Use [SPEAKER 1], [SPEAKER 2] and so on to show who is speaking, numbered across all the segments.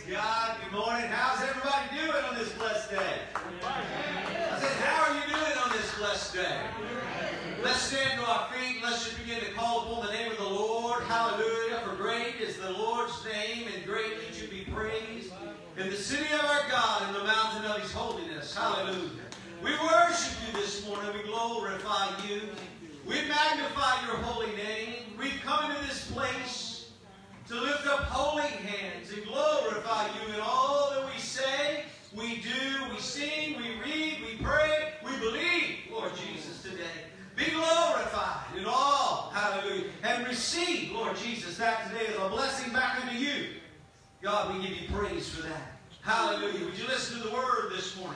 [SPEAKER 1] God. Good morning. How's everybody doing on this blessed day? I said, how are you doing on this blessed day? Let's stand to our feet. Let's just begin to call upon the name of the Lord. Hallelujah. For great is the Lord's name, and greatly to be praised in the city of our God, in the mountain of His holiness. Hallelujah. We worship you this morning. We glorify you. We magnify your holy name. We've come into this place to lift up holy hands and glorify you in all that we say, we do, we sing, we read, we pray, we believe, Lord Jesus, today. Be glorified in all, hallelujah, and receive, Lord Jesus, that today is a blessing back unto you. God, we give you praise for that. Hallelujah. Would you listen to the word this morning?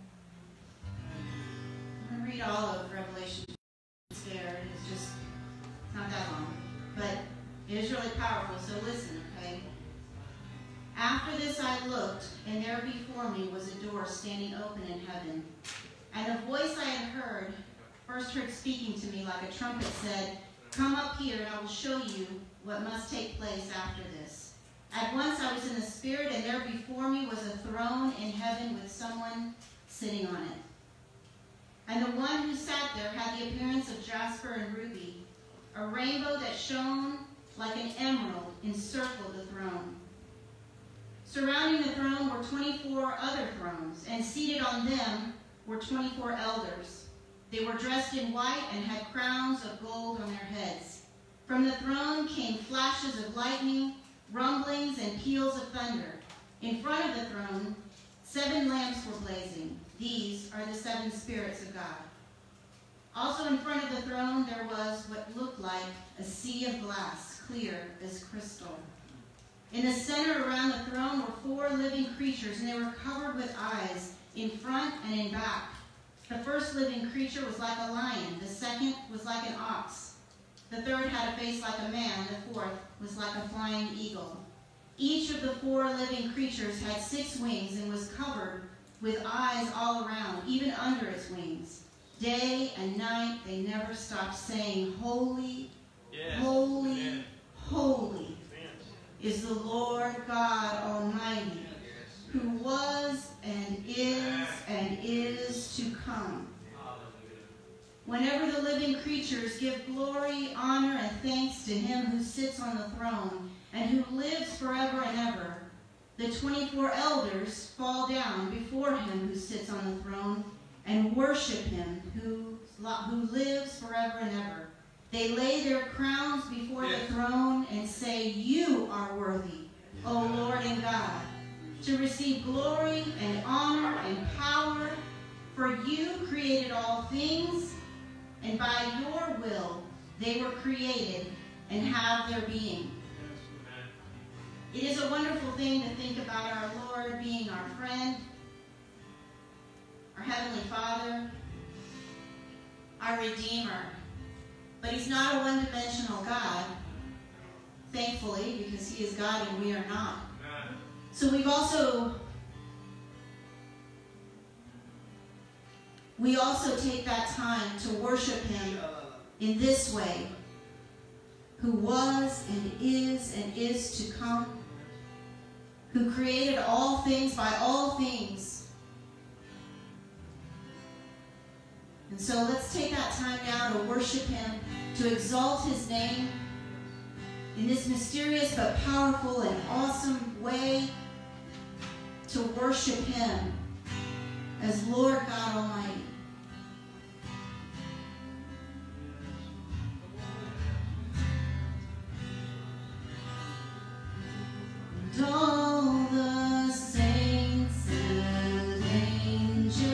[SPEAKER 2] I'm going to read all of Revelation. It's there. It's not that long. But it is really powerful, so listen, okay? After this I looked, and there before me was a door standing open in heaven. And a voice I had first heard speaking to me like a trumpet said, "Come up here, and I will show you what must take place after this." At once I was in the Spirit, and there before me was a throne in heaven with someone sitting on it. And the one who sat there had the appearance of jasper and ruby. A rainbow that shone like an emerald encircled the throne. Surrounding the throne were 24 other thrones, and seated on them were 24 elders. They were dressed in white and had crowns of gold on their heads. From the throne came flashes of lightning, rumblings, and peals of thunder. In front of the throne, 7 lamps were blazing. These are the 7 spirits of God. Also in front of the throne there was what looked like a sea of glass, clear as crystal. In the center around the throne were 4 living creatures, and they were covered with eyes in front and in back. The first living creature was like a lion. The second was like an ox. The third had a face like a man. The fourth was like a flying eagle. Each of the 4 living creatures had 6 wings and was covered with eyes all around, even under its wings. Day and night they never stopped saying, "Holy, yes, holy, amen. Holy is the Lord God Almighty, who was and is to come." Whenever the living creatures give glory, honor, and thanks to him who sits on the throne and who lives forever and ever, the 24 elders fall down before him who sits on the throne and worship him who lives forever and ever. They lay their crowns before the throne and say, "You are worthy, O Lord and God, to receive glory and honor and power, for you created all things, and by your will they were created and have their being." It is a wonderful thing to think about our Lord being our friend, our Heavenly Father, our Redeemer. But he's not a one-dimensional God, thankfully, because he is God and we are not. So we also take that time to worship him in this way, who was and is to come, who created all things by all things. And so let's take that time now to worship him, to exalt his name in this mysterious but powerful and awesome way, to worship him as Lord God Almighty. And all the saints and angels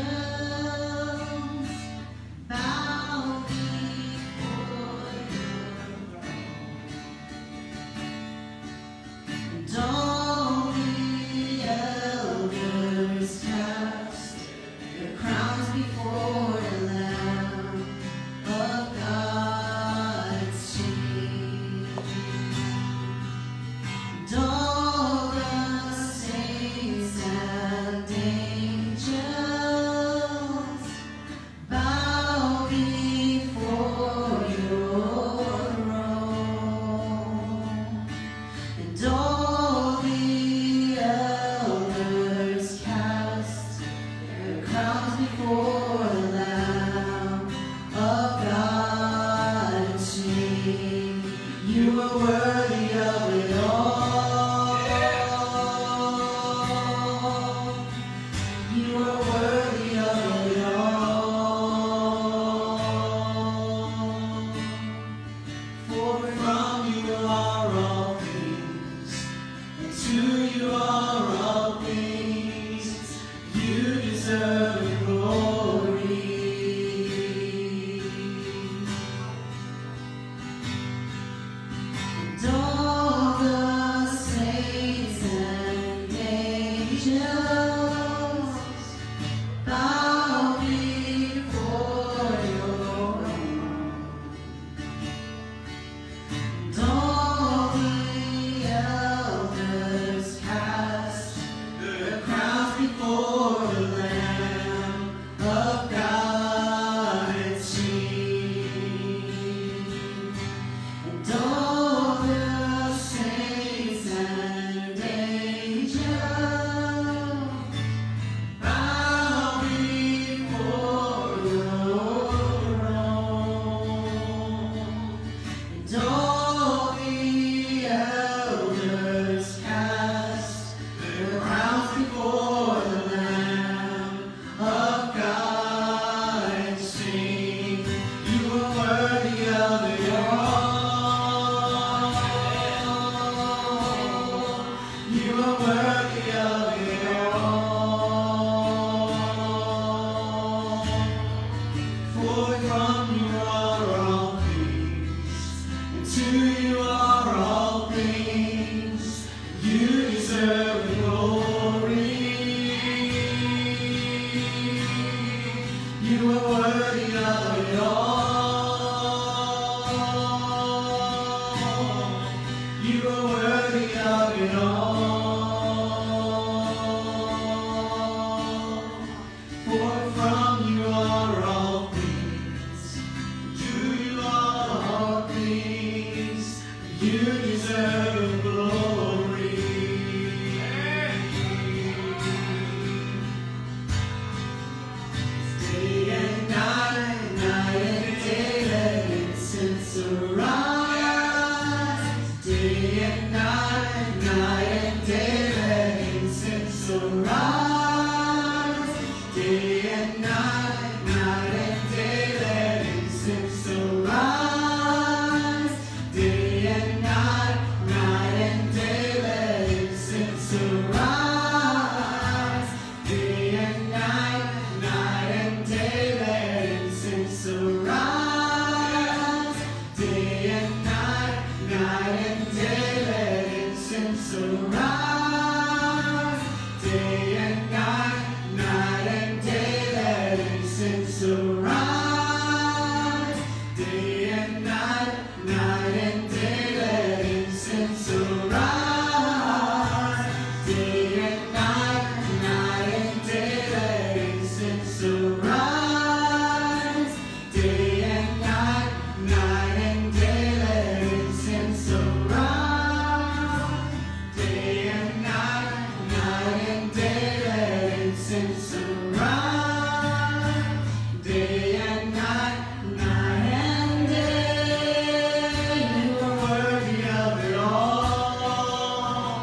[SPEAKER 2] bow before your throne, and all the elders cast their crowns before
[SPEAKER 1] You are worthy of it all. For from you are all things, to you are all things. You deserve glory. Day and night, night and day, let incense arise. Day and night, night and day, let incense arise. Day and night, night and day, let incense arise. Day and night, night and day, let incense arise. Day and night, night and day, let incense arise. Day and night, night and day, let incense arise. Day and night, night and day, let incense arise. Day and night, night and day, let incense arise. Day and night, night and day, let incense arise. Day and night, night and day, let incense arise. Day and night, night and day, let incense arise. Day and night, night and day, you are worthy of it all.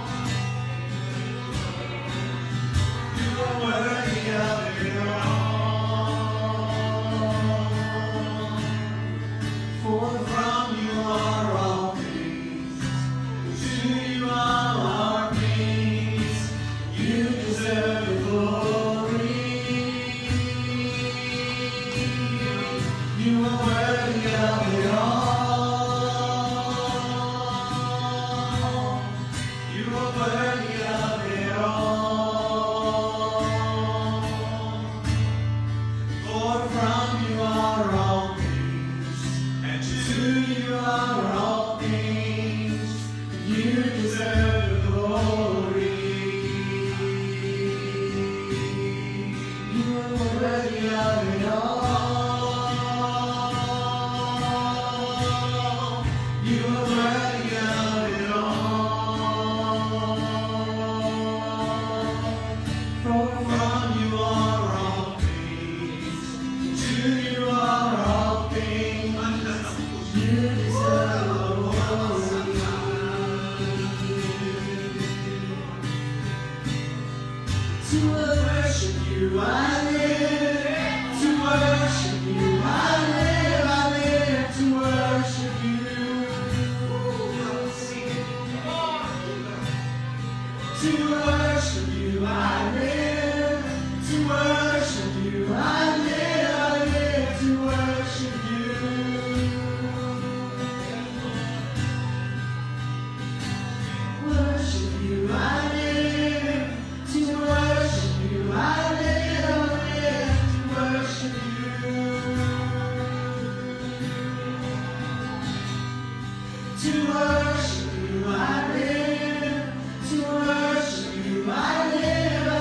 [SPEAKER 1] You are worthy of it all. For from you are all things, to you are all things. You deserve the glory. You are worthy of it all. You are worthy of it all. For from you are all things, and to you are all things. You deserve the glory. You are worthy of it all. You are worthy of it all. For from you are all things, to you are all things. You deserve the glory. To worship you I live, to worship you I live to worship you. To worship you I live, to worship you I live to worship you. Worship you I live, to worship you I live to worship you. To worship you I live, to worship you I live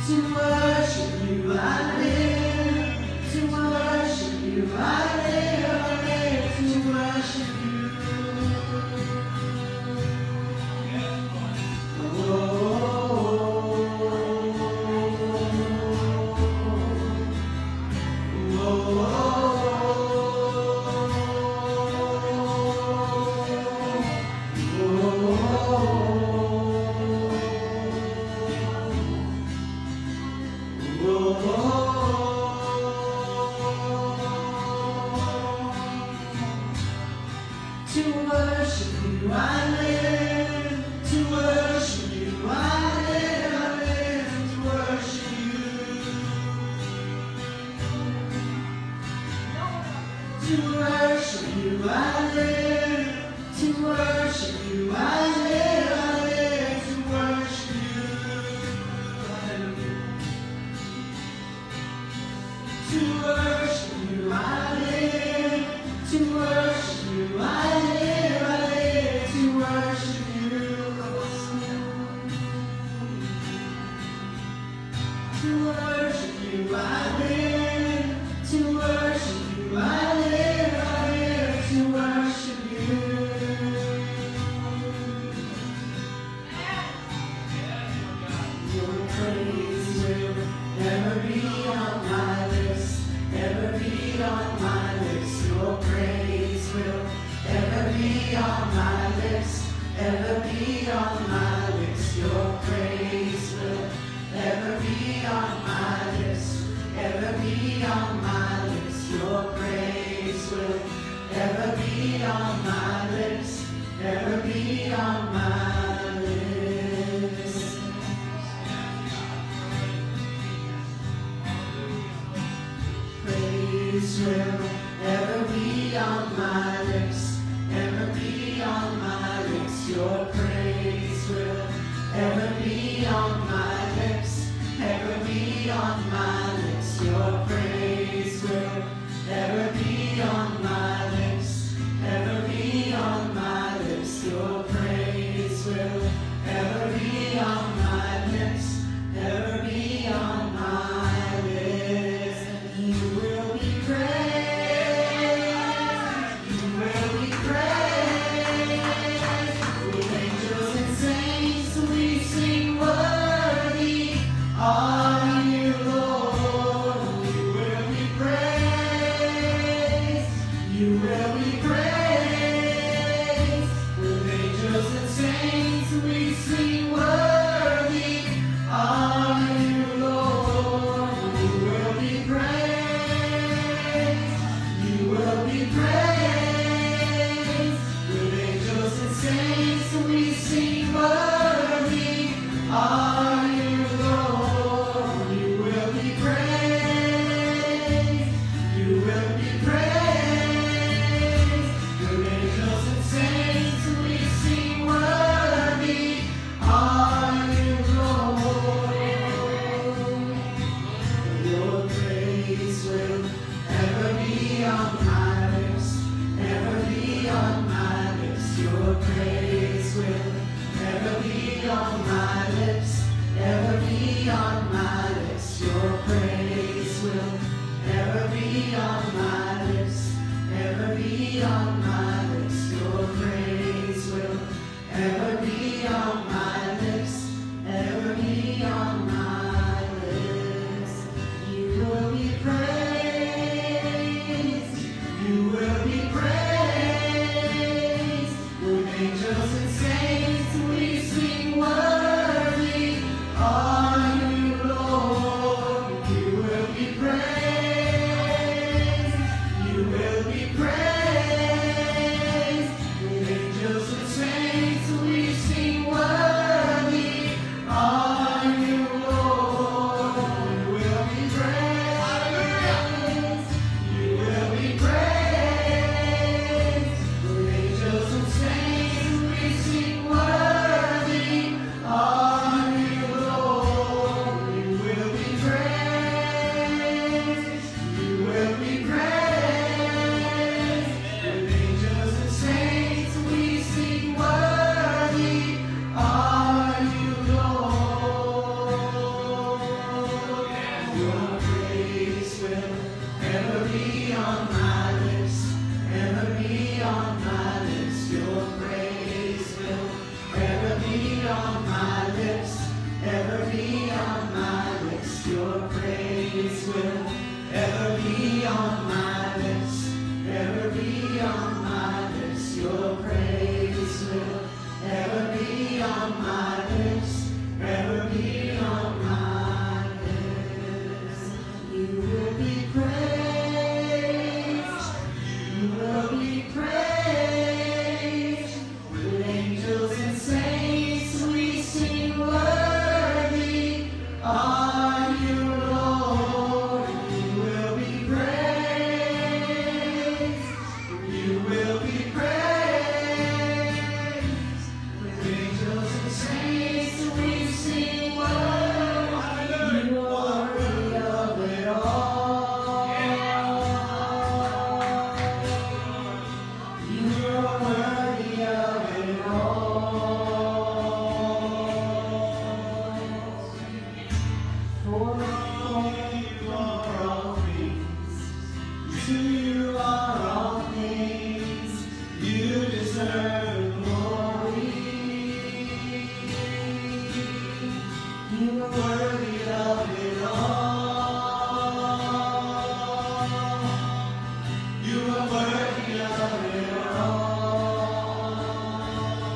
[SPEAKER 3] Worthy are you, Lord.
[SPEAKER 2] praise will ever be on my lips, ever be on my lips. Your praise will ever be on my lips, ever be on my lips. You will be praised, you will be praised. With angels and saints we sing, worthy are you, Lord. You will be praised, you will be praised. With angels and saints we sing, worthy, you are worthy of it all. You are worthy of it all. For you are all things, to you are all things, you deserve glory. You are worthy of it all. You are worthy of it all.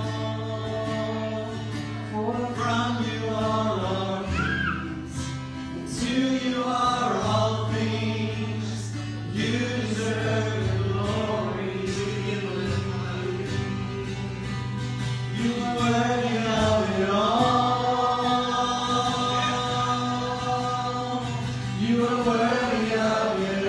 [SPEAKER 2] For from you are all things, and to you are all things. You deserve the glory. You are worthy of it all. You are worthy of it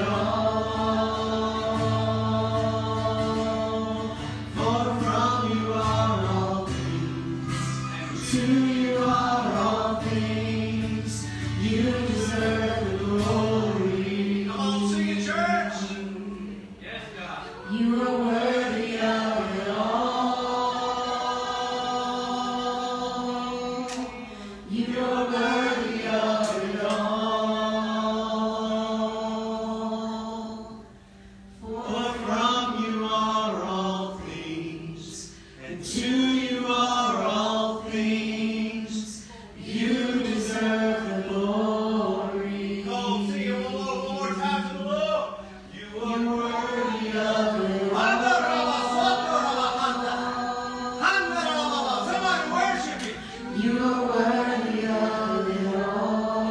[SPEAKER 2] all. For from you are all things, and to you are all things. You deserve the glory.
[SPEAKER 1] Come on, sing it, church. Yes, God.
[SPEAKER 2] You are worthy of it all. You are worthy of it all. For from you are all things, and to you are all things. You deserve the glory.
[SPEAKER 1] Come on, sing it one more time to the Lord. You
[SPEAKER 2] You
[SPEAKER 1] are
[SPEAKER 2] are worthy of it all.
[SPEAKER 1] Somebody worship Him.
[SPEAKER 2] You are worthy of it all.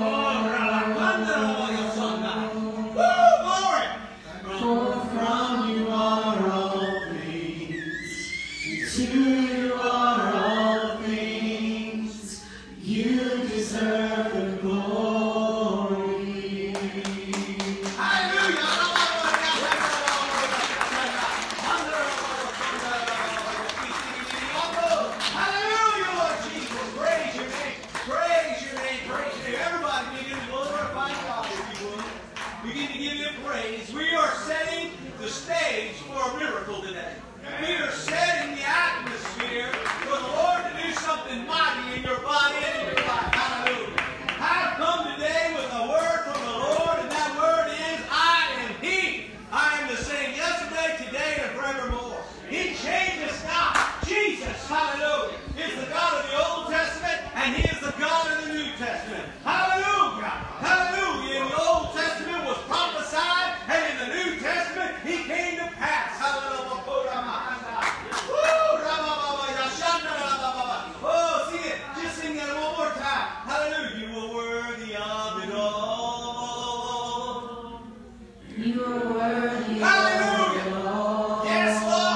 [SPEAKER 1] Woo, glory.
[SPEAKER 2] For from you are all things, and to you are all things. You deserve the glory.
[SPEAKER 1] Hallelujah, Lord Jesus. Praise your name. Praise your name. Praise your name. Everybody begin to glorify God, if you would. Begin to give Him praise. We are setting the stage for a miracle today. We are setting the atmosphere for the Lord to do something mighty in your body and in your life. Hallelujah. I've come today with a word from the Lord, and that word is, I am He. I am the same yesterday, today, and forevermore. He changes not. Jesus, hallelujah, is the God of the Old Testament, and He is the God of the New Testament. Hallelujah. Hallelujah. In the Old Testament was prophesied, and in the New Testament He came to pass. Hallelujah. Oh, sing it. Just sing that one more time. Hallelujah. You are worthy of it all.
[SPEAKER 2] You are worthy
[SPEAKER 1] Hallelujah.
[SPEAKER 2] of it all.
[SPEAKER 1] Yes, Lord.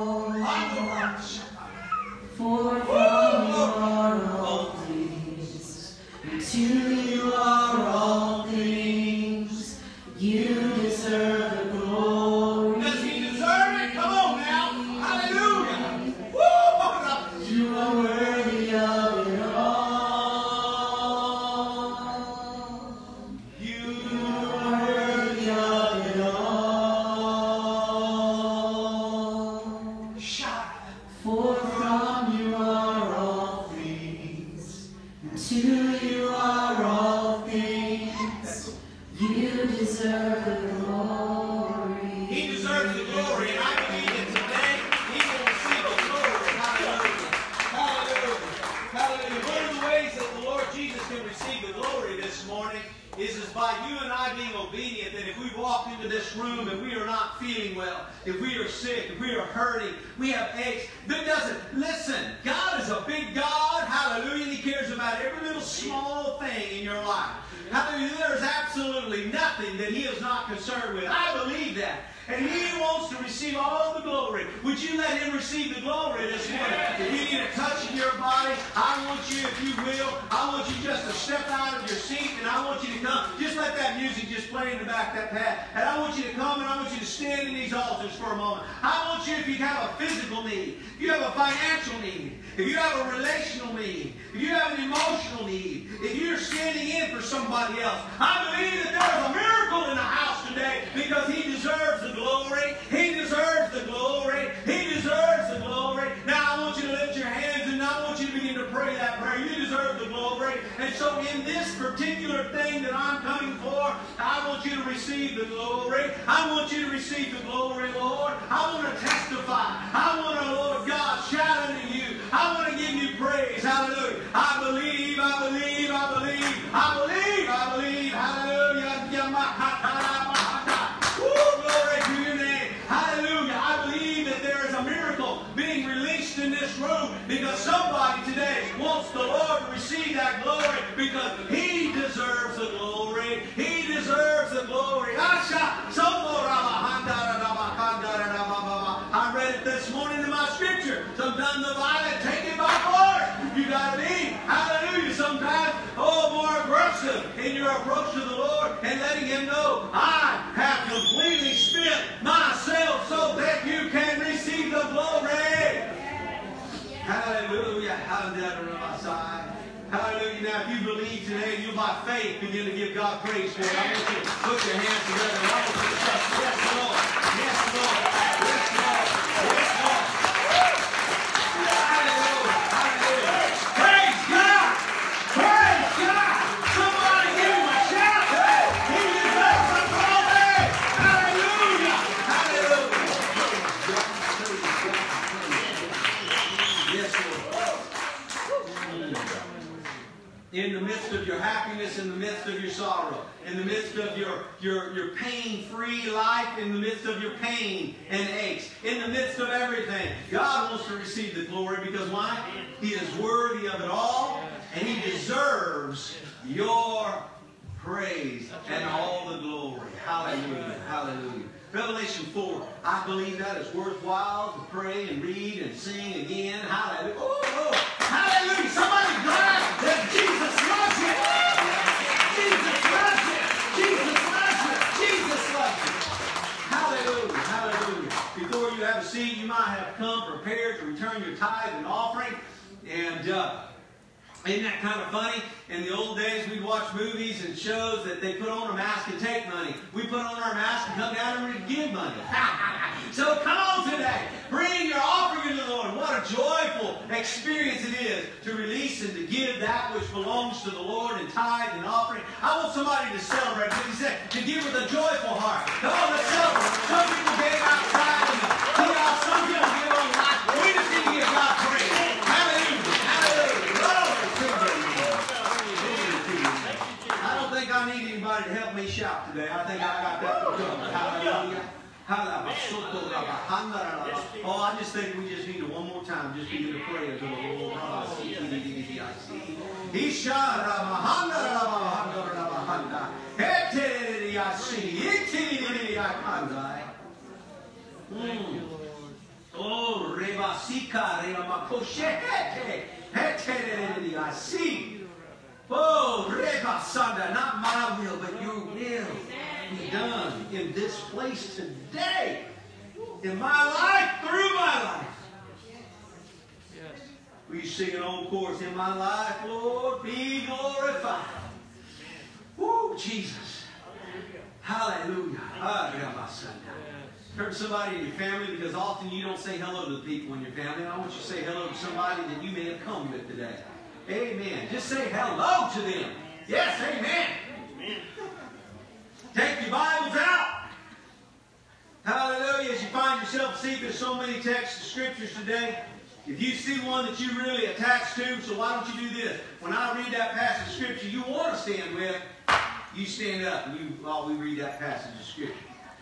[SPEAKER 2] For from you are all things, and to you are all things. You deserve the glory.
[SPEAKER 1] Does He deserve it? Come on now. Hallelujah. Woo!
[SPEAKER 2] You are worthy of it all.
[SPEAKER 1] You
[SPEAKER 2] are worthy of it all.
[SPEAKER 1] shout.
[SPEAKER 2] For from you are all things, and to you are all things.
[SPEAKER 1] morning is by you and I being obedient, that if we walked into this room and we are not feeling well, if we are sick, if we are hurting, we have aches, that doesn't, listen, God is a big God, hallelujah, and He cares about every little small thing in your life. Hallelujah, there's absolutely nothing that He is not concerned with. I believe that. And He wants to receive all the glory. Would you let Him receive the glory this morning? If you need a touch in your body, I want you, if you will, I want you just to step out of your seat, and I want you to come. Just let that music just play in the back of that pad. And I want you to come, and I want you to stand in these altars for a moment. I want you, if you have a physical need, if you have a financial need, if you have a relational need, if you have an emotional need, if you're standing in for somebody else, I believe that there's a miracle in the house today, because He deserves the glory. He deserves the glory. He deserves the glory. Now I want you to lift your hands, and I want you to begin to pray that prayer. You deserve the glory. And so in this particular thing that I'm coming for, I want you to receive the glory. I want you to receive the glory, Lord. I want to testify. I want to, Lord God, shout unto you. I want to give you praise. Hallelujah. I believe, I believe, I believe, I believe, I believe. Hallelujah. Glory to your name. Hallelujah. I believe that there is a miracle being released in this room, because somebody today wants the Lord to receive that glory, because He deserves the glory. He deserves the glory. I read it this morning in my scripture. Sometimes the violent take it by force. You got to be, hallelujah, sometimes, more aggressive in your approach to the Lord, and letting Him know, I have completely spent myself so that you can receive the glory. Hallelujah. Hallelujah. Hallelujah. Now, if you believe today, you by faith begin to give God praise for it. I want you to put your hands together. I want you to say, yes, Lord. Yes, Lord. Yes, Lord. Yes, Lord. Hallelujah. Hallelujah. Praise God. Praise God. Somebody give Him a shout. He deserves the glory. Hallelujah. Hallelujah. Yes, Lord. In the midst of your happiness, in the midst of your sorrow, in the midst of your pain-free life, in the midst of your pain and aches, in the midst of everything, God wants to receive the glory, because why? He is worthy of it all, and He deserves your praise and all the glory. Hallelujah. Hallelujah. Revelation 4, I believe that is worthwhile to pray and read and sing again. Hallelujah. Oh, hallelujah. Somebody glad that Jesus loves you. Jesus loves you. Jesus loves you. Jesus loves you. Hallelujah. Hallelujah. Before you have a seat, you might have come prepared to return your tithe and offering. And isn't that kind of funny? In the old days, we'd watch movies and shows that they put on a mask and take money. We put on our mask and come down and give money. So come on today. Bring your offering to the Lord. What a joyful experience it is to release and to give that which belongs to the Lord, and tithe and offering. I want somebody to celebrate. He said, to give with a joyful heart. Come on, let's celebrate. Some people gave outside, and some people give online. We just need to give God praise. Hallelujah. Hallelujah. I don't think I need anybody to help me shout today. I think I got that covered. Hallelujah. Oh, I just think we just need it one more time. Just begin to pray unto the Lord. Oh, Rebasika, Remakoshete, I see. Oh, Rebasanda, not my will, but your will be done in this place today. In my life, through my life. Yes. We sing an old chorus. In my life, Lord, be glorified. Woo, Jesus. Hallelujah. Turn to somebody in your family, because often you don't say hello to the people in your family. I want you to say hello to somebody that you may have come with today. Amen. Just say hello to them. Yes, amen. Take your Bibles out. Hallelujah. As you find yourself seeing, there's so many texts and scriptures today. If you see one that you really attached to, so why don't you do this? When I read that passage of Scripture you want to stand with, you stand up and while we read that passage of Scripture.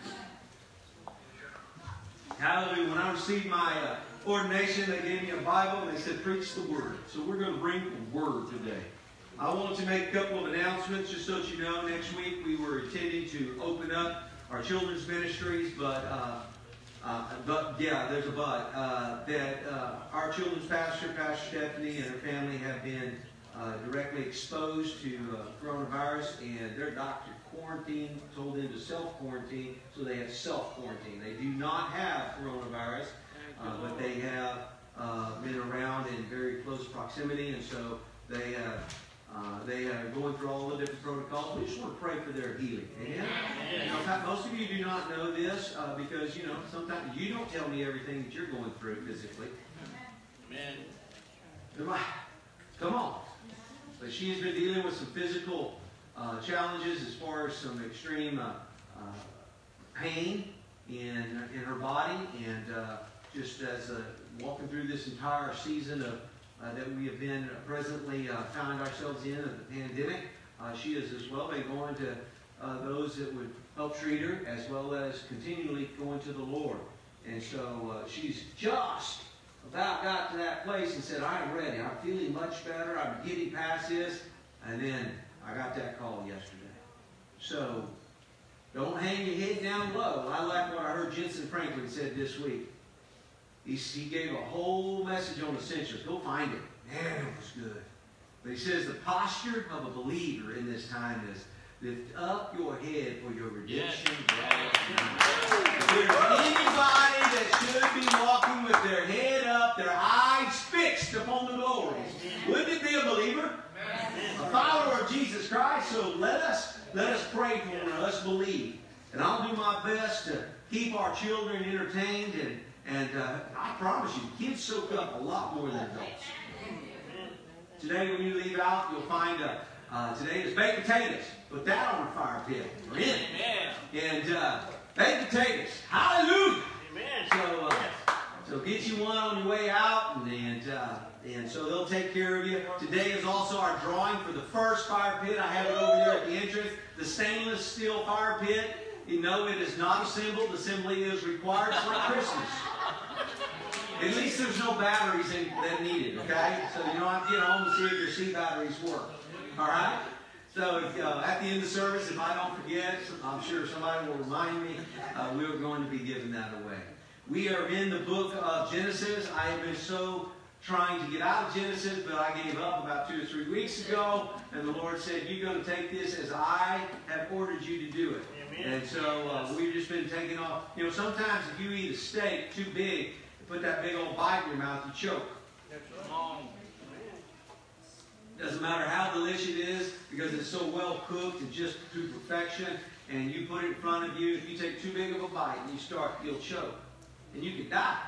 [SPEAKER 1] Hallelujah. When I received my ordination, they gave me a Bible and they said, preach the Word. So we're going to bring the Word today. I wanted to make a couple of announcements just so that you know. Next week we were intending to open up our children's ministries, but yeah, there's a but. Our children's pastor, Pastor Stephanie, and her family have been directly exposed to coronavirus, and their doctor quarantined, told them to self-quarantine, so they have self-quarantine. They do not have coronavirus, but they have been around in very close proximity, and so they are going through all the different protocols. We just want to pray for their healing. Amen? You know, in fact, most of you do not know this because, you know, sometimes you don't tell me everything that you're going through physically. Amen. Come on. But she has been dealing with some physical challenges as far as some extreme pain in her body, and just as walking through this entire season of that we have been presently found ourselves in of the pandemic. She has as well been going to those that would help treat her, as well as continually going to the Lord. And so she's just about got to that place and said, I'm ready. I'm feeling much better. I'm getting past this. And then I got that call yesterday. So don't hang your head down low. I like what I heard Jensen Franklin said this week. He gave a whole message on essentials. Go find it. Man, it was good. But he says the posture of a believer in this time is lift up your head for your redemption. If there's anybody that should be walking with their head up, their eyes fixed upon the glory, wouldn't it be a believer? A follower of Jesus Christ. So let us pray for one. Let's believe. And I'll do my best to keep our children entertained, and I promise you, kids soak up a lot more than adults. Today, when you leave out, you'll find today is baked potatoes. Put that on a fire pit. We're in it. And baked potatoes. Hallelujah. Amen. So get you one on your way out, and so they'll take care of you. Today is also our drawing for the first fire pit. I have it over there at the entrance. The stainless steel fire pit. You know it is not assembled. Assembly is required for Christmas. At least there's no batteries that needed, okay? So you don't have to get home and see if your C batteries work. All right? So at the end of the service, if I don't forget, I'm sure somebody will remind me, we're going to be giving that away. We are in the book of Genesis. I have been so trying to get out of Genesis, but I gave up about 2 or 3 weeks ago, and the Lord said, you're going to take this as I have ordered you to do it. Amen. And so we've just been taking off. You know, sometimes if you eat a steak too big, put that big old bite in your mouth, you choke. Doesn't matter how delicious it is, because it's so well cooked and just to perfection, and you put it in front of you. If you take too big of a bite and you'll choke, and you can die.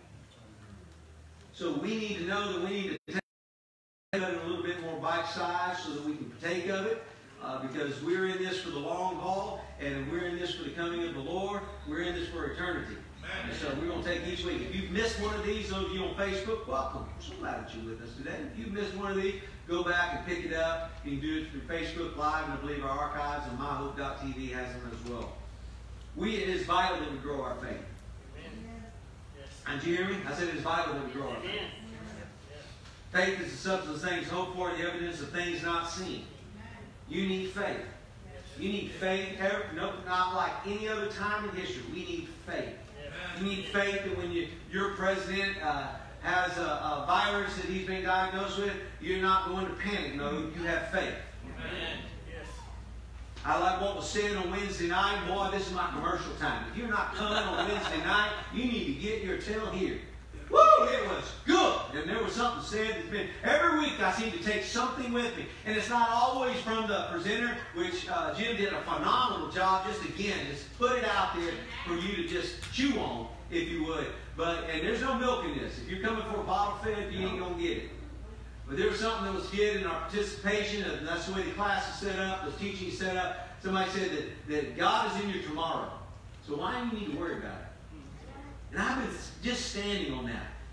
[SPEAKER 1] So we need to know that we need to take it a little bit more bite size so that we can partake of it, because we're in this for the long haul, and we're in this for the coming of the Lord. We're in this for eternity. And so we're going to take each week. If you've missed one of these, those of you on Facebook, welcome. I'm so glad that you're with us today. If you've missed one of these, go back and pick it up. You can do it through Facebook Live, and I believe our archives and myhope.tv has them as well. It is vital that we grow our faith. Did you hear me? I said it is vital that we grow our faith. Faith is the substance of things hoped for, the evidence of things not seen. You need faith. You need faith. Not like any other time in history. We need faith. You need faith that when your president has a virus that he's been diagnosed with, you're not going to panic. No, you have faith. Amen. Yes. I like what was said on Wednesday night. Boy, this is my commercial time. If you're not coming on Wednesday night, you need to get your tail here. Woo! It was good. And there was something said that's been, every week I seem to take something with me. And it's not always from the presenter, which Jim did a phenomenal job. Just put it out there for you to just chew on, if you would. And there's no milk in this. If you're coming for a bottle fed, you ain't going to get it. But there was something that was good in our participation, and that's the way the class is set up, the teaching is set up. Somebody said that God is in your tomorrow. So why do you need to worry about it? And I've been just standing on that.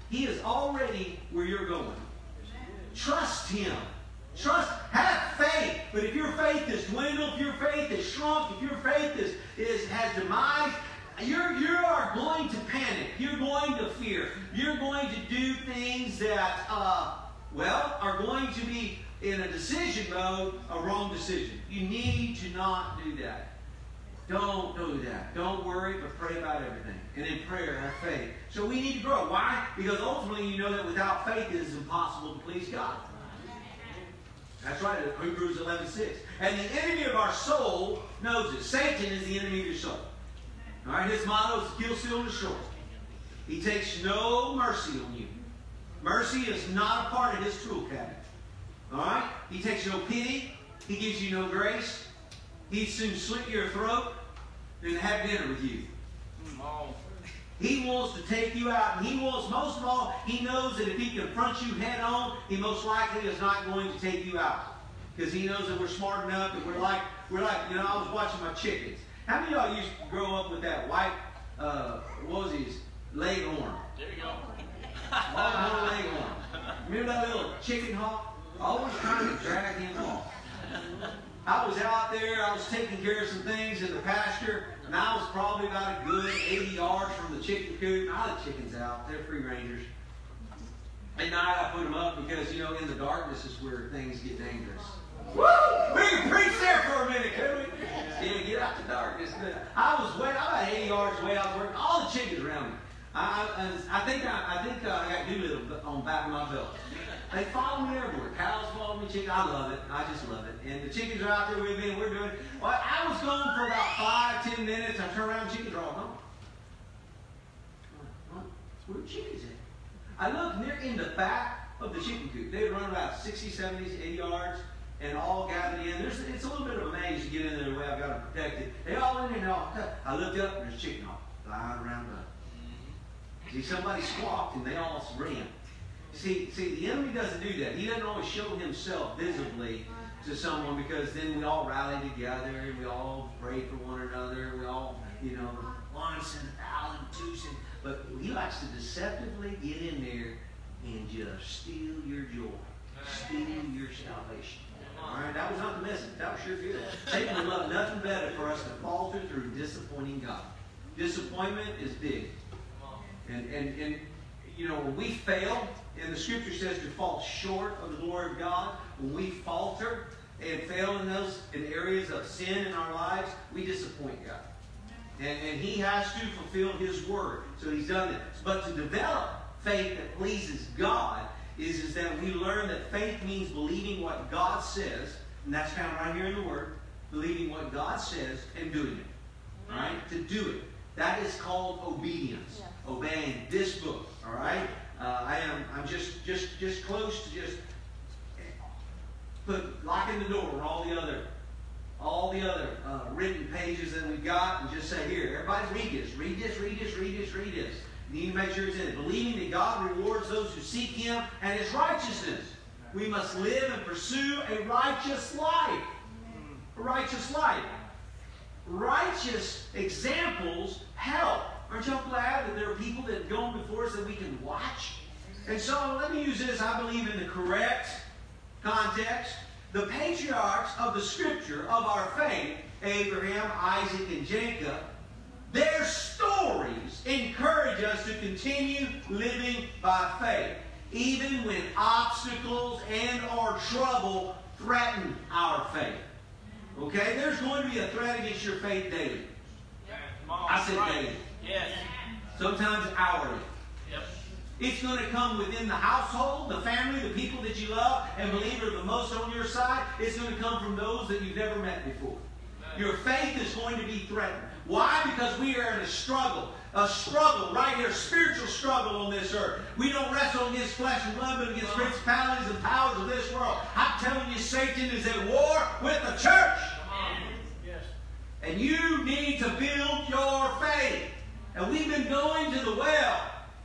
[SPEAKER 1] He is already where you're going. Trust Him. Trust, have faith. But if your faith is dwindled, if your faith is shrunk, if your faith has demise, you are going to panic. You're going to fear. You're going to do things that, are going to be in a decision mode, a wrong decision. You need to not do that. Don't do that. Don't worry, but pray about everything. And in prayer, have faith. So we need to grow. Why? Because ultimately you know that without faith it is impossible to please God. That's right, Hebrews 11:6. And the enemy of our soul knows it. Satan is the enemy of your soul. All right, his motto is kill, steal, and destroy. He takes no mercy on you. Mercy is not a part of his tool cabinet. All right? He takes no pity. He gives you no grace. He'd soon slit your throat than have dinner with you. He wants to take you out. And he wants, most of all, he knows that if he confronts you head on, he most likely is not going to take you out. Because he knows that we're smart enough that we're like, I was watching my chickens. How many of y'all used to grow up with that white, what was his, leghorn?
[SPEAKER 3] There you go.
[SPEAKER 1] Longhorn leghorn. Remember that little chicken hawk? Always trying to drag him off. I was out there, I was taking care of some things in the pasture, and I was probably about a good 80 yards from the chicken coop. I let chickens out, they're free rangers. At night I put them up because, in the darkness is where things get dangerous. Woo! We can preach there for a minute, can we? Yeah, get out the darkness. I was about 80 yards away. I was working all the chickens around me. I think I got Doolittle on the back of my belt. They follow me everywhere. Cows follow me, chickens. I love it. I just love it. And the chickens are out there with me, and we're doing it. Well, I was gone for about 5-10 minutes. I turn around, chickens are all gone. Where are the chickens at? I look, and they're in the back of the chicken coop. They run about 60, 70, 80 yards, and all gathered in. It's a little bit of a maze to get in there the way I've got them protected. They all in there, and all cut. I looked up, and there's chicken all flying around the. See, somebody squawked, and they all ran. See, the enemy doesn't do that. He doesn't always show himself visibly to someone because then we all rally together and we all pray for one another. We all, once and thousand, twosome. But he likes to deceptively get in there and just steal your joy, steal your salvation. All right, that was not the message. That was sure good. Satan would love nothing better for us to falter through disappointing God. Disappointment is big. And when we fail, and the Scripture says to fall short of the glory of God, when we falter and fail in areas of sin in our lives, we disappoint God. And He has to fulfill His Word. So He's done it. But to develop faith that pleases God is that we learn that faith means believing what God says, and that's found right here in the Word, believing what God says and doing it. All right? To do it. That is called obedience. Yeah. Obeying this book. All right? I'm just close to just locking the door on all the other written pages that we've got, and just say, here, everybody read this. Read this, read this, read this, read this. You need to make sure it's in it. Believing that God rewards those who seek Him and His righteousness. We must live and pursue a righteous life. A righteous life. Righteous examples help. Aren't y'all glad that there are people that have gone before us that we can watch? And so let me use this, I believe, in the correct context. The patriarchs of the Scripture, of our faith, Abraham, Isaac, and Jacob, their stories encourage us to continue living by faith, even when obstacles and or trouble threaten our faith. Okay? There's going to be a threat against your faith daily. I said daily.
[SPEAKER 3] Yes.
[SPEAKER 1] Sometimes hourly.
[SPEAKER 3] Yep.
[SPEAKER 1] It's going to come within the household, the family, the people that you love and believe are the most on your side. It's going to come from those that you've never met before. Your faith is going to be threatened. Why? Because we are in a struggle right here, spiritual struggle on this earth. We don't wrestle against flesh and blood, but against principalities and powers of this world. I'm telling you, Satan is at war with the church.
[SPEAKER 3] Yes.
[SPEAKER 1] And you need to build your faith. And we've been going to the well.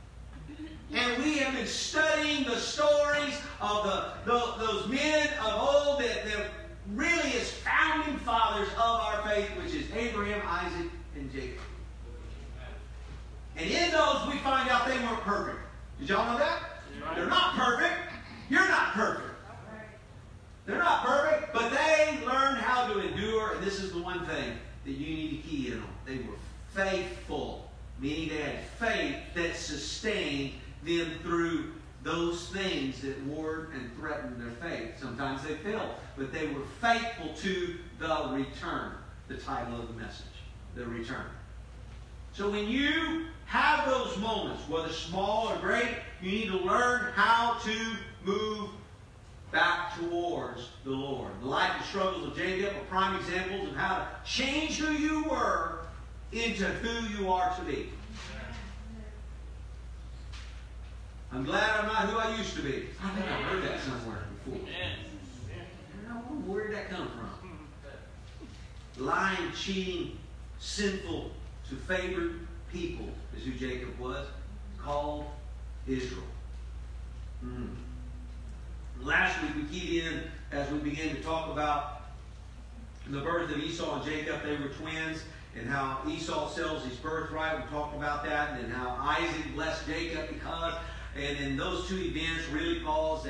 [SPEAKER 1] And we have been studying the stories of those men of old that really is founding fathers of our faith, which is Abraham, Isaac, and Jacob. And in those we find out they weren't perfect. Did y'all know that? They're not perfect. You're not perfect. They're not perfect, but they learned how to endure, and this is the one thing that you need to key in on. They were faithful, meaning they had faith that sustained them through those things that warred and threatened their faith. Sometimes they failed, but they were faithful to the return, the title of the message, the return. So when you have those moments, whether small or great, you need to learn how to move back towards the Lord. The life and struggles of Jacob are prime examples of how to change who you were into who you are to be. I'm glad I'm not who I used to be. I think I've heard that somewhere before. Where did that come from? Lying, cheating, sinful to favored people is who Jacob was, called Israel. Last week we keyed in as we began to talk about the birth of Esau and Jacob. They were twins, and how Esau sells his birthright. We talked about that, and then how Isaac blessed Jacob because, and then those two events really caused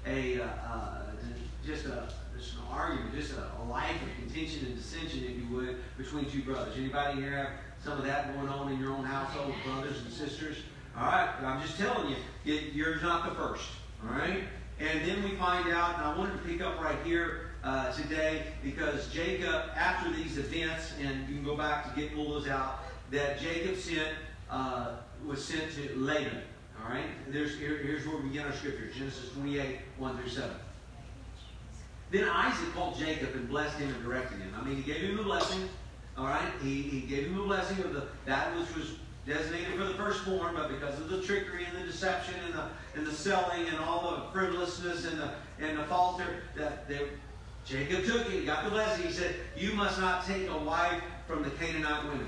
[SPEAKER 1] just an argument, just a life of contention and dissension, if you would, between two brothers. Anybody here have some of that going on in your own household, brothers and sisters? All right, but I'm just telling you, you're not the first. All right, and then we find out, and I wanted to pick up right here today, because Jacob, after these events, and you can go back to pull those out, that Jacob was sent to Laban. All right, here's where we begin our scripture, Genesis 28, 1 through 7. Then Isaac called Jacob and blessed him and directed him. I mean, he gave him the blessing. All right, he gave him the blessing of that which was designated for the firstborn, but because of the trickery and the deception and the selling and all the frivolousness and the falter, Jacob took it. He got the blessing. He said, "You must not take a wife from the Canaanite women.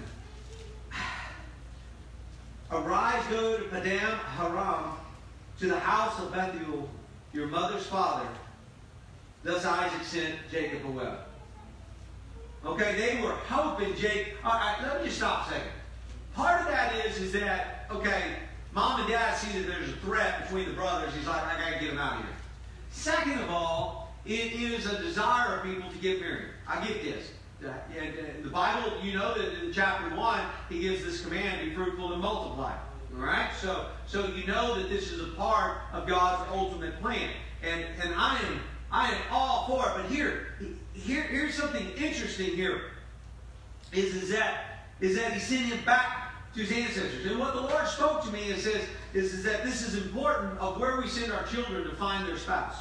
[SPEAKER 1] Arise, go to Padam Haram, to the house of Bethuel, your mother's father." Thus Isaac sent Jacob away. Okay, they were hoping Jacob. All right, let me just stop a second. Part of that is that, okay, mom and dad see that there's a threat between the brothers. He's like, I got to get them out of here. Second of all, it is a desire of people to get married. I get this. The Bible, you know that in chapter 1, he gives this command, be fruitful and multiply. All right? So you know that this is a part of God's ultimate plan. And I am all for it. But here's something interesting here. Is that he sent him back to his ancestors. And what the Lord spoke to me and says is that this is important of where we send our children to find their spouse.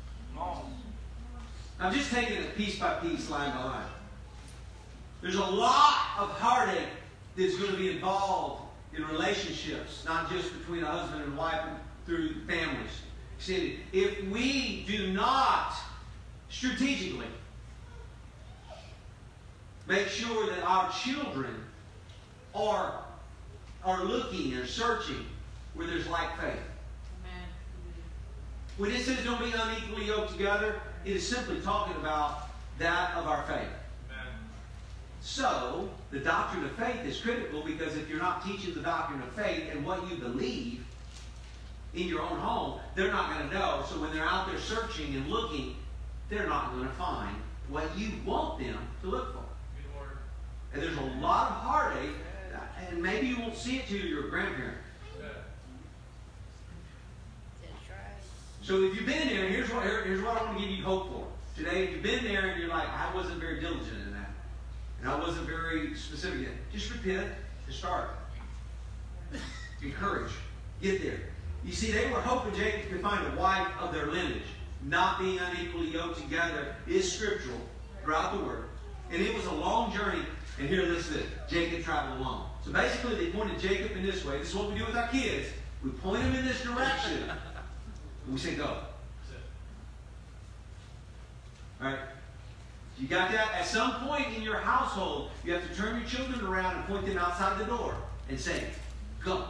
[SPEAKER 1] I'm just taking it piece by piece, line by line. There's a lot of heartache that's going to be involved in relationships, not just between a husband and wife, but through families. See, if we do not strategically make sure that our children are looking and searching where there's like faith. Amen. When it says don't be unequally yoked together, it is simply talking about that of our faith. Amen. So, the doctrine of faith is critical, because if you're not teaching the doctrine of faith and what you believe in your own home, they're not going to know. So when they're out there searching and looking, they're not going to find what you want them to look for. And there's a lot of heartache, and maybe you won't see it till you're a grandparent. So if you've been there, here's what I want to give you hope for. Today, if you've been there and you're like, I wasn't very diligent in that, and I wasn't very specific in it, just repent and start. Encourage. Get there. You see, they were hoping Jacob could find a wife of their lineage. Not being unequally yoked together is scriptural throughout the Word. And it was a long journey. And here, listen to this. Jacob traveled alone. So basically, they pointed Jacob in this way. This is what we do with our kids. We point them in this direction. And we say, go. All right? You got that? At some point in your household, you have to turn your children around and point them outside the door and say, go.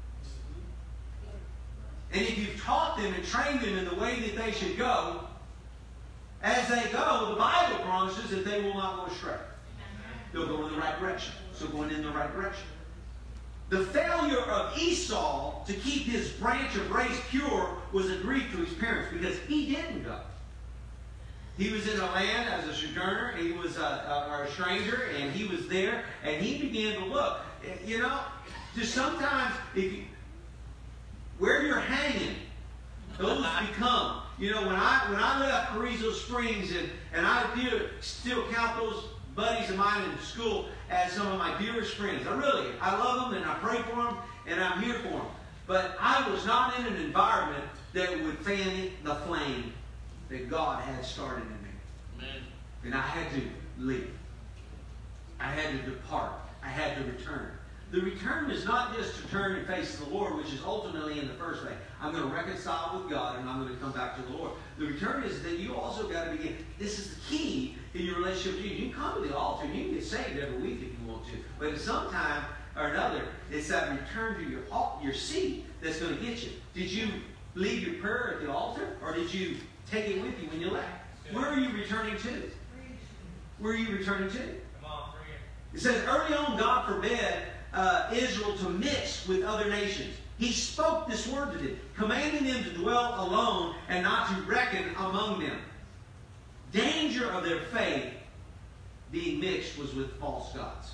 [SPEAKER 1] And if you've taught them and trained them in the way that they should go, as they go, the Bible promises that they will not go astray. They'll go in the right direction. So going in the right direction. The failure of Esau to keep his branch of race pure was a grief to his parents because he didn't go. He was in a land as a sojourner. He was a stranger, and he was there, and he began to look. You know, just sometimes where you're hanging, those become. You know, when I left Carrizo Springs, and I still count those buddies of mine in school as some of my dearest friends. I love them, and I pray for them, and I'm here for them. But I was not in an environment that would fan the flame that God had started in me. Amen. And I had to leave. I had to depart. I had to return. The return is not just to turn and face the Lord, which is ultimately in the first place. I'm going to reconcile with God, and I'm going to come back to the Lord. The return is that you also got to begin. This is the key in your relationship with Jesus. You can come to the altar, and you can get saved every week if you want to. But at some time or another, it's that return to your seat that's going to get you. Did you leave your prayer at the altar, or did you take it with you when you left? Where are you returning to? Where are you returning to? It says, early on, God forbade Israel to mix with other nations. He spoke this word to them, commanding them to dwell alone and not to reckon among them. Danger of their faith being mixed was with false gods.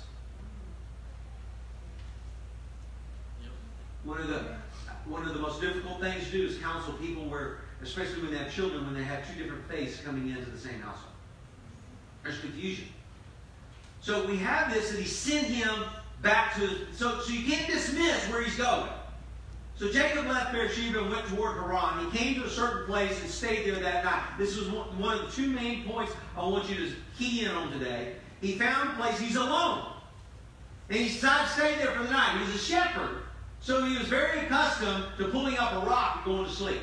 [SPEAKER 1] One of the most difficult things to do is counsel people where, especially when they have children, when they have two different faiths coming into the same household. There's confusion. So we have this, that he sent him back to... So you can't dismiss where he's going. So Jacob left Beersheba and went toward Haran. He came to a certain place and stayed there that night. This was one of the two main points I want you to key in on today. He found a place. He's alone. And he decided to stay there for the night. He was a shepherd. So he was very accustomed to pulling up a rock and going to sleep.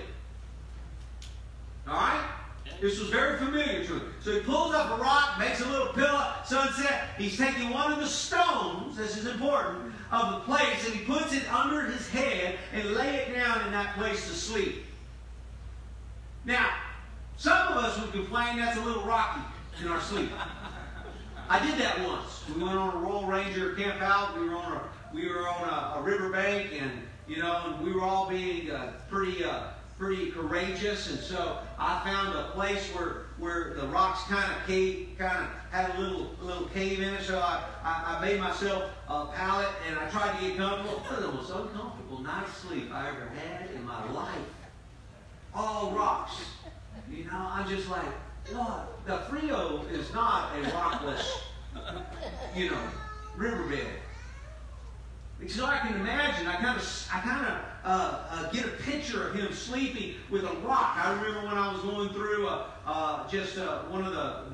[SPEAKER 1] All right? This was very familiar to him. So he pulls up a rock, makes a little pillow, sunset. He's taking one of the stones, this is important, of the place, and he puts it under his head and lay it down in that place to sleep. Now, some of us would complain that's a little rocky in our sleep. I did that once. We went on a Royal Ranger camp out. We were on a riverbank, and you know, and we were all being pretty courageous, and so I found a place where the rocks kind of had a little cave in it. So I made myself a pallet, and I tried to get comfortable. It was the most uncomfortable night's sleep I ever had in my life. All rocks. You know, I'm just like, what? The Frio is not a rockless, you know, riverbed. So I can imagine, I kind of get a picture of him sleeping with a rock. I remember when I was going through one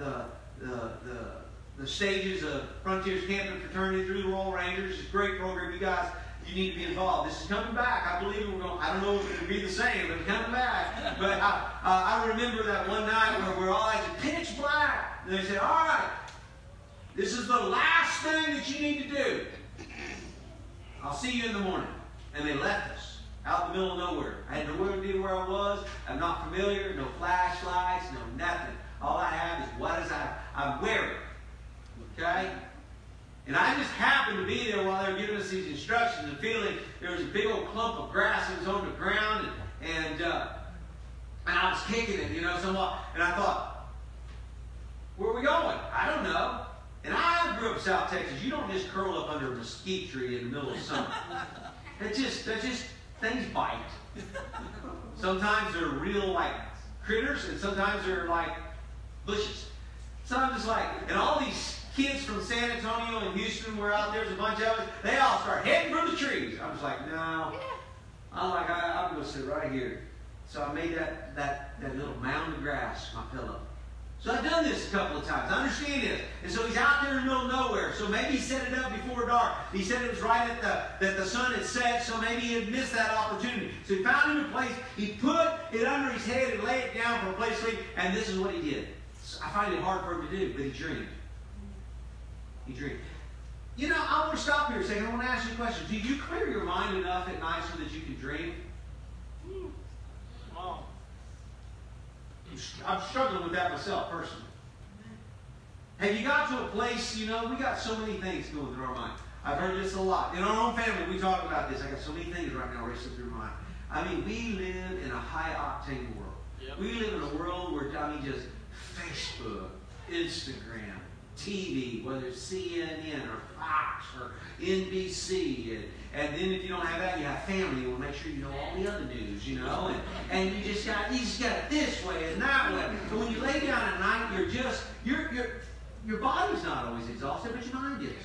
[SPEAKER 1] of the stages of Frontiers Camping Fraternity through the Royal Rangers. It's a great program. You need to be involved. This is coming back. I believe we're going. I don't know if it'll be the same, but it's coming back. But I remember that one night where we're all like pitch black, and they said, "All right, this is the last thing that you need to do. I'll see you in the morning." And they left us out in the middle of nowhere. I had no idea where I was. I'm not familiar. No flashlights. No nothing. All I have is what is I'm wearing. Okay. And I just happened to be there while they were giving us these instructions and feeling there was a big old clump of grass that was on the ground, and I was kicking it, you know, somewhat. And I thought, where are we going? I don't know. And I grew up in South Texas. You don't just curl up under a mesquite tree in the middle of summer. That just things bite. Sometimes they're real like critters, and sometimes they're like bushes. So I'm just like, and all these kids from San Antonio and Houston were out there. There's a bunch of us. They all start heading for the trees. I was like, no. I'm going to sit right here. So I made that little mound of grass my pillow. So I've done this a couple of times. I understand this. And so he's out there in the middle of nowhere. So maybe he set it up before dark. He said it was right at that the sun had set, so maybe he had missed that opportunity. So he found him a place. He put it under his head and laid it down for a place to sleep. And this is what he did. I find it hard for him to do, but he dreamed. He dreamed. You know, I want to stop here a second. I want to ask you a question. Do you clear your mind enough at night so that you can dream? Wow. I'm struggling with that myself personally. Have you got to a place, you know, we got so many things going through our mind. I've heard this a lot. In our own family, we talk about this. I got so many things right now racing through my mind. I mean, we live in a high-octane world. Yep. We live in a world where, just Facebook, Instagram, TV, whether it's CNN or Fox or NBC, and then if you don't have that, you have family. You want to make sure you know all the other news, and you just got it this way and that way. But when you lay down at night, your body's not always exhausted, but your mind is.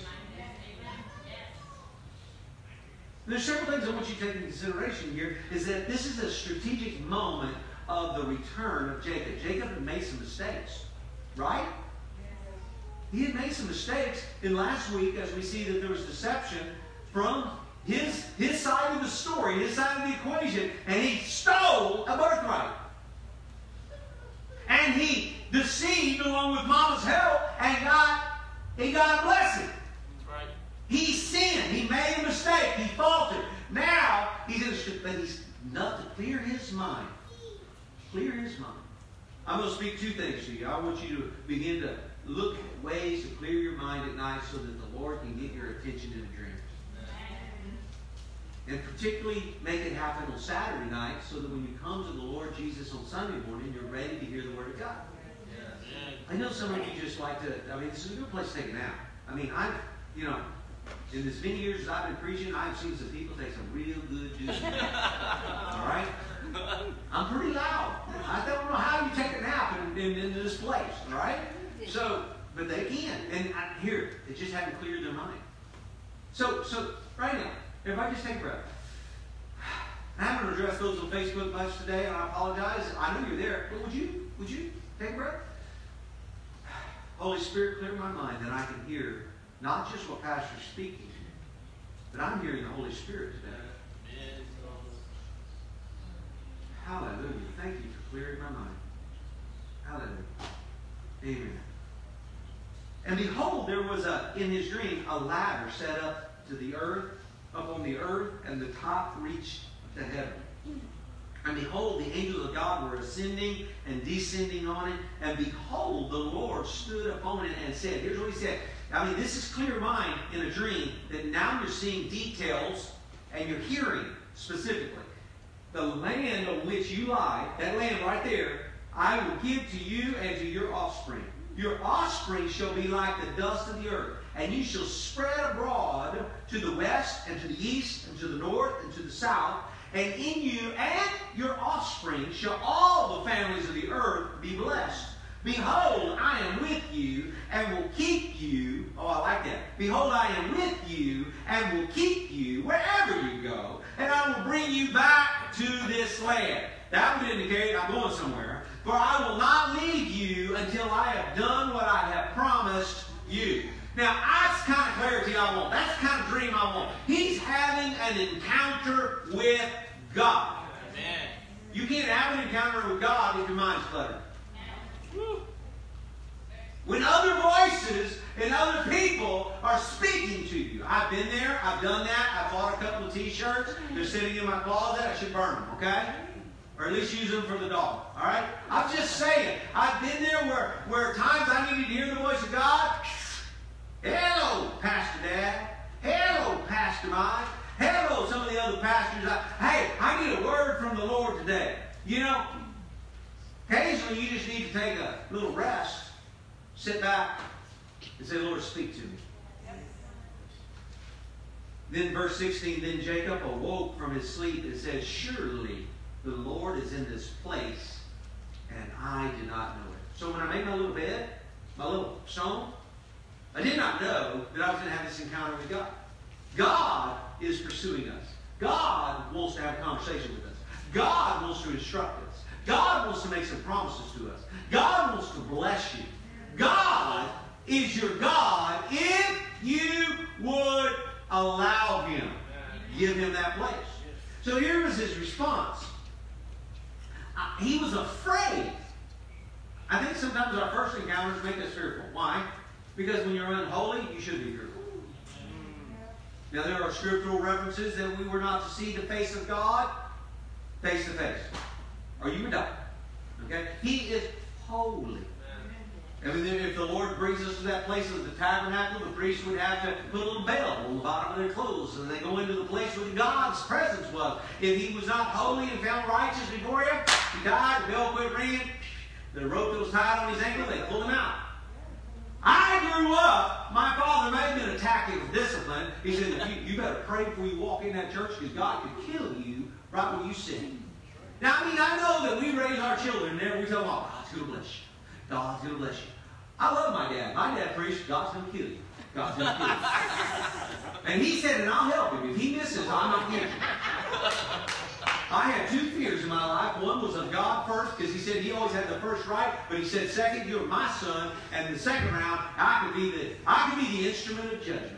[SPEAKER 1] There's several things I want you to take into consideration here. Is that this is a strategic moment of the return of Jacob. Jacob had made some mistakes, right? He had made some mistakes in last week, as we see that there was deception from his side of the story, his side of the equation, and he stole a birthright. And he deceived along with Mama's help and he got a blessing. Right. He sinned. He made a mistake. He faltered. Now he's enough to clear his mind. Clear his mind. I'm going to speak two things to you. I want you to begin to look at ways to clear your mind at night so that the Lord can get your attention in a dream. And particularly make it happen on Saturday night so that when you come to the Lord Jesus on Sunday morning, you're ready to hear the Word of God. I know some of you just like to, this is a good place to take a nap. In as many years as I've been preaching, I've seen some people take some real good juice. All right? I'm pretty loud. I don't know how you take a nap in this place. All right? But they can. And it just hadn't cleared their mind. So right now, everybody just take a breath. I haven't addressed those on Facebook much today, and I apologize. I know you're there, but would you take a breath? Holy Spirit, clear my mind that I can hear not just what Pastor's speaking, but I'm hearing the Holy Spirit today. Hallelujah. Thank you for clearing my mind. Hallelujah. Amen. And behold, there was in his dream a ladder set up on the earth, and the top reached to heaven. And behold, the angels of God were ascending and descending on it. And behold, the Lord stood upon it and said, here's what he said. This is clear mind in a dream, that now you're seeing details and you're hearing specifically. The land on which you lie, that land right there, I will give to you and to your offspring. Your offspring shall be like the dust of the earth, and you shall spread abroad to the west and to the east and to the north and to the south. And in you and your offspring shall all the families of the earth be blessed. Behold, I am with you and will keep you. Oh, I like that. Behold, I am with you and will keep you wherever you go. And I will bring you back to this land. That would indicate I'm going somewhere. For I will not leave you until I have done what I have promised you. Now, that's the kind of clarity I want. That's the kind of dream I want. He's having an encounter with God. Amen. You can't have an encounter with God if your mind's cluttered. When other voices and other people are speaking to you. I've been there. I've done that. I bought a couple of T-shirts. They're sitting in my closet. I should burn them, okay? Or at least use them for the dog. All right? I'm just saying. I've been there where times I needed to hear the voice of God. Hello, Pastor Dad. Hello, Pastor Mike. Hello, some of the other pastors. Hey, I need a word from the Lord today. Occasionally you just need to take a little rest, sit back, and say, Lord, speak to me. Then verse 16, then Jacob awoke from his sleep and said, surely the Lord is in this place, and I did not know it. So when I made my little bed, my little stone, I did not know that I was going to have this encounter with God. God is pursuing us. God wants to have a conversation with us. God wants to instruct us. God wants to make some promises to us. God wants to bless you. God is your God if you would allow Him. Give Him that place. So here was his response. He was afraid. I think sometimes our first encounters make us fearful. Why? Because when you're unholy, you should be fearful. Now there are scriptural references that we were not to see the face of God face to face, or you would die. Okay? He is holy. And then if the Lord brings us to that place of the tabernacle, the priest would have to put a little bell on the bottom of their clothes, and they go into the place where God's presence was. If he was not holy and found righteous before you, he died, the bell quit ringing, the rope that was tied on his ankle, they pulled him out. I grew up, my father may have been attacking with discipline. He said, you better pray before you walk in that church because God could kill you right when you sin. Now, I mean, I know that we raise our children and we tell them, oh, God's going to bless you. God's going to bless you. I love my dad. My dad preached, God's going to kill you. God's going to kill you. And he said, and I'll help him. If he misses, I'm not getting him. I had two fears in my life. One was of God first, because he said he always had the first right, but he said, second, you're my son, and the second round, I could be the instrument of judgment.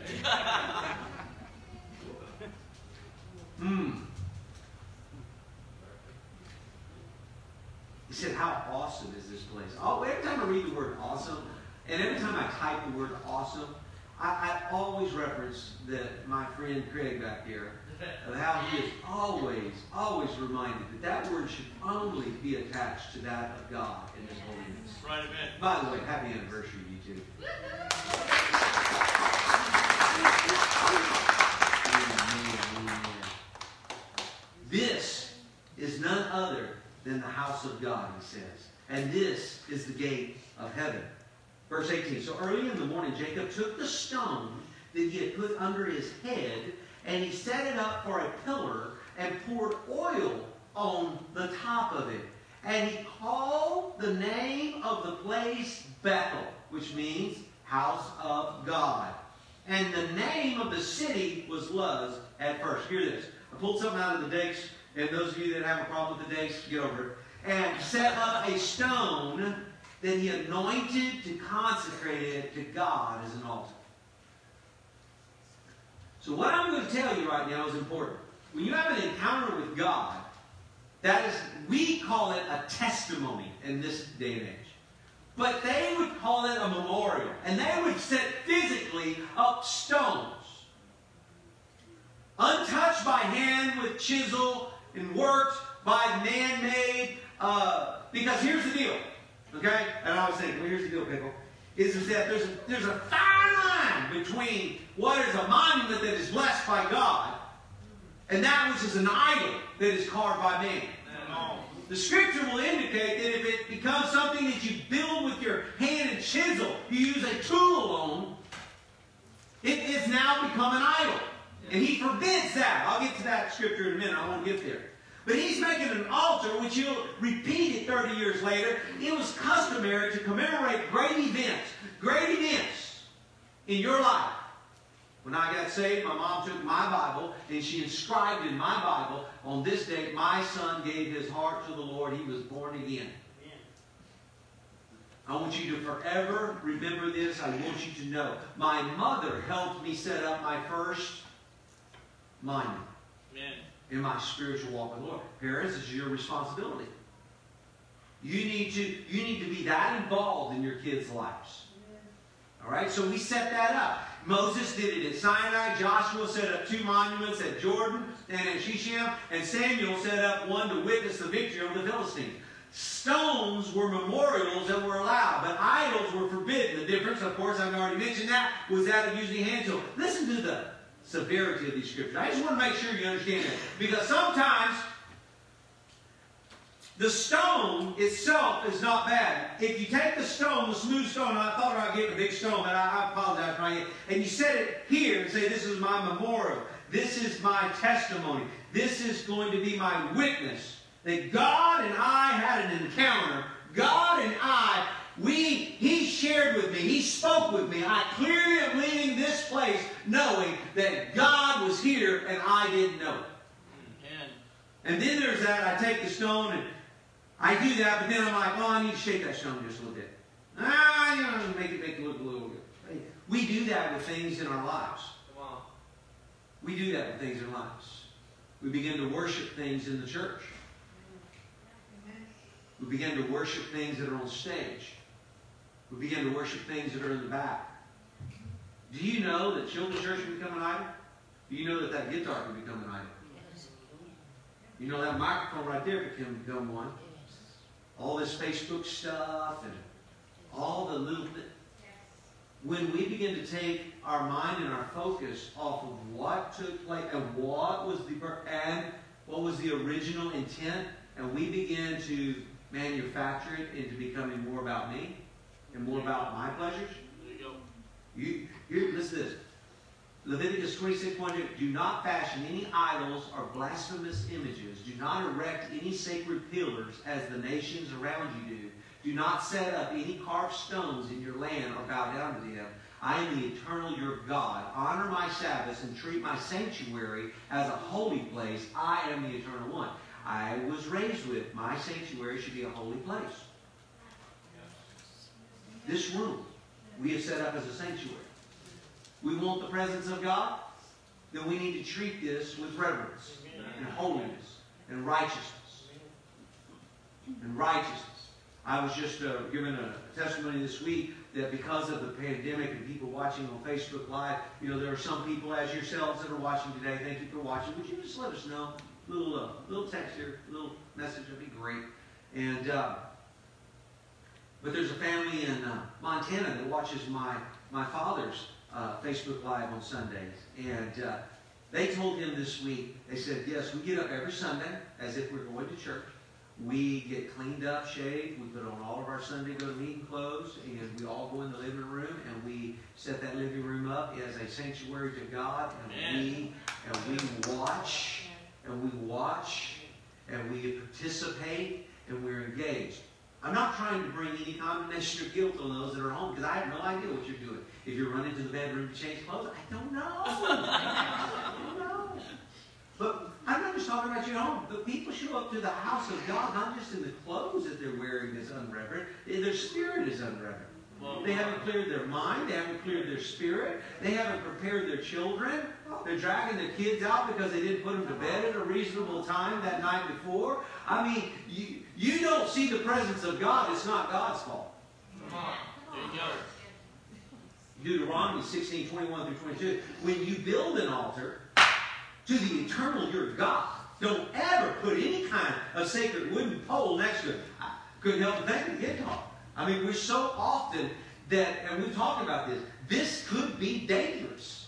[SPEAKER 1] He said, how awesome is this place? Oh, every time I read the word awesome, and every time I type the word awesome, I always reference my friend Craig back here, of how he is always reminded that word should only be attached to that of God in His holiness.
[SPEAKER 3] Right, amen.
[SPEAKER 1] By the way, happy anniversary, you two. This is none other than the house of God, he says. And this is the gate of heaven. Verse 18. So early in the morning, Jacob took the stone that he had put under his head, and he set it up for a pillar and poured oil on the top of it. And he called the name of the place Bethel, which means house of God. And the name of the city was Luz at first. Hear this. I pulled something out of the dates, and those of you that have a problem with the dates, get over it. And set up a stone that he anointed to consecrate it to God as an altar. So what I'm going to tell you right now is important. When you have an encounter with God, we call it a testimony in this day and age. But they would call it a memorial. And they would set physically up stones. Untouched by hand with chisel and worked by man-made. Because here's the deal. Okay? And I was thinking, well, here's the deal, people. Is that there's a fine line between what is a monument that is blessed by God and that which is an idol that is carved by man. The Scripture will indicate that if it becomes something that you build with your hand and chisel, you use a tool on, it is now become an idol. And He forbids that. I'll get to that Scripture in a minute. I won't get there. But He's making an altar, which He'll repeat it 30 years later. It was customary to commemorate great events in your life. When I got saved, my mom took my Bible and she inscribed in my Bible, on this date, my son gave his heart to the Lord. He was born again. I want you to forever remember this. I want you to know. My mother helped me set up my first monument. Amen. In my spiritual walk with the Lord. Parents, this is your responsibility. You need to be that involved in your kids' lives. All right? So we set that up. Moses did it at Sinai. Joshua set up 2 monuments at Jordan and at Shechem. And Samuel set up one to witness the victory over the Philistines. Stones were memorials that were allowed, but idols were forbidden. The difference, of course, I've already mentioned that, was that of using hand tools. Listen to the severity of these scriptures. I just want to make sure you understand that. Because sometimes the stone itself is not bad. If you take the stone, the smooth stone, and I thought about getting a big stone, but I apologize for it, and you set it here and say, this is my memorial. This is my testimony. This is going to be my witness that God and I had an encounter. God and I, He shared with me. He spoke with me. I clearly am leaving this place knowing that God was here and I didn't know it. And then there's that, I take the stone and I do that, but then I'm like, oh, I need to shake that stone just a little bit. Make it look a little good. We do that with things in our lives. We do that with things in our lives. We begin to worship things in the church. We begin to worship things that are on stage. We begin to worship things that are in the back. Do you know that children's church can become an idol? Do you know that guitar can become an idol? You know that microphone right there can become one. All this Facebook stuff and All the little things. When we begin to take our mind and our focus off of what took place and what was the original intent, and we begin to manufacture it into becoming more about me and more about my pleasures. There you go. Listen to this. Leviticus 26:1. Do not fashion any idols or blasphemous images. Do not erect any sacred pillars as the nations around you do. Do not set up any carved stones in your land or bow down to them. I am the eternal your God. Honor my Sabbaths and treat my sanctuary as a holy place. I am the eternal one. I was raised with my sanctuary should be a holy place. This room we have set up as a sanctuary. We want the presence of God, then we need to treat this with reverence and holiness and righteousness. And righteousness. I was just given a testimony this week that because of the pandemic and people watching on Facebook Live, there are some people as yourselves that are watching today. Thank you for watching. Would you just let us know? Little text here, little message would be great. And but there's a family in Montana that watches my father's Facebook Live on Sundays, and they told him this week. They said, yes, we get up every Sunday as if we're going to church. We get cleaned up, shaved. We put on all of our Sunday go-to-meeting clothes, and we all go in the living room, and we set that living room up as a sanctuary to God, and we watch, and we participate, and we're engaged. I'm not trying to bring any condemnation or guilt on those that are home, because I have no idea what you're doing. If you're running to the bedroom to change clothes, I don't know. I don't know. But I'm not just talking about you at home. But people show up to the house of God, not just in the clothes that they're wearing is unreverent. Their spirit is unreverent. They haven't cleared their mind. They haven't cleared their spirit. They haven't prepared their children. They're dragging their kids out because they didn't put them to bed at a reasonable time that night before. I mean, you don't see the presence of God. It's not God's fault.
[SPEAKER 3] Come on. There you go.
[SPEAKER 1] Deuteronomy 16:21-22. When you build an altar to the eternal your God, don't ever put any kind of sacred wooden pole next to it. I couldn't help but think of the guitar. I mean, we're so often that, and we've talked about this could be dangerous.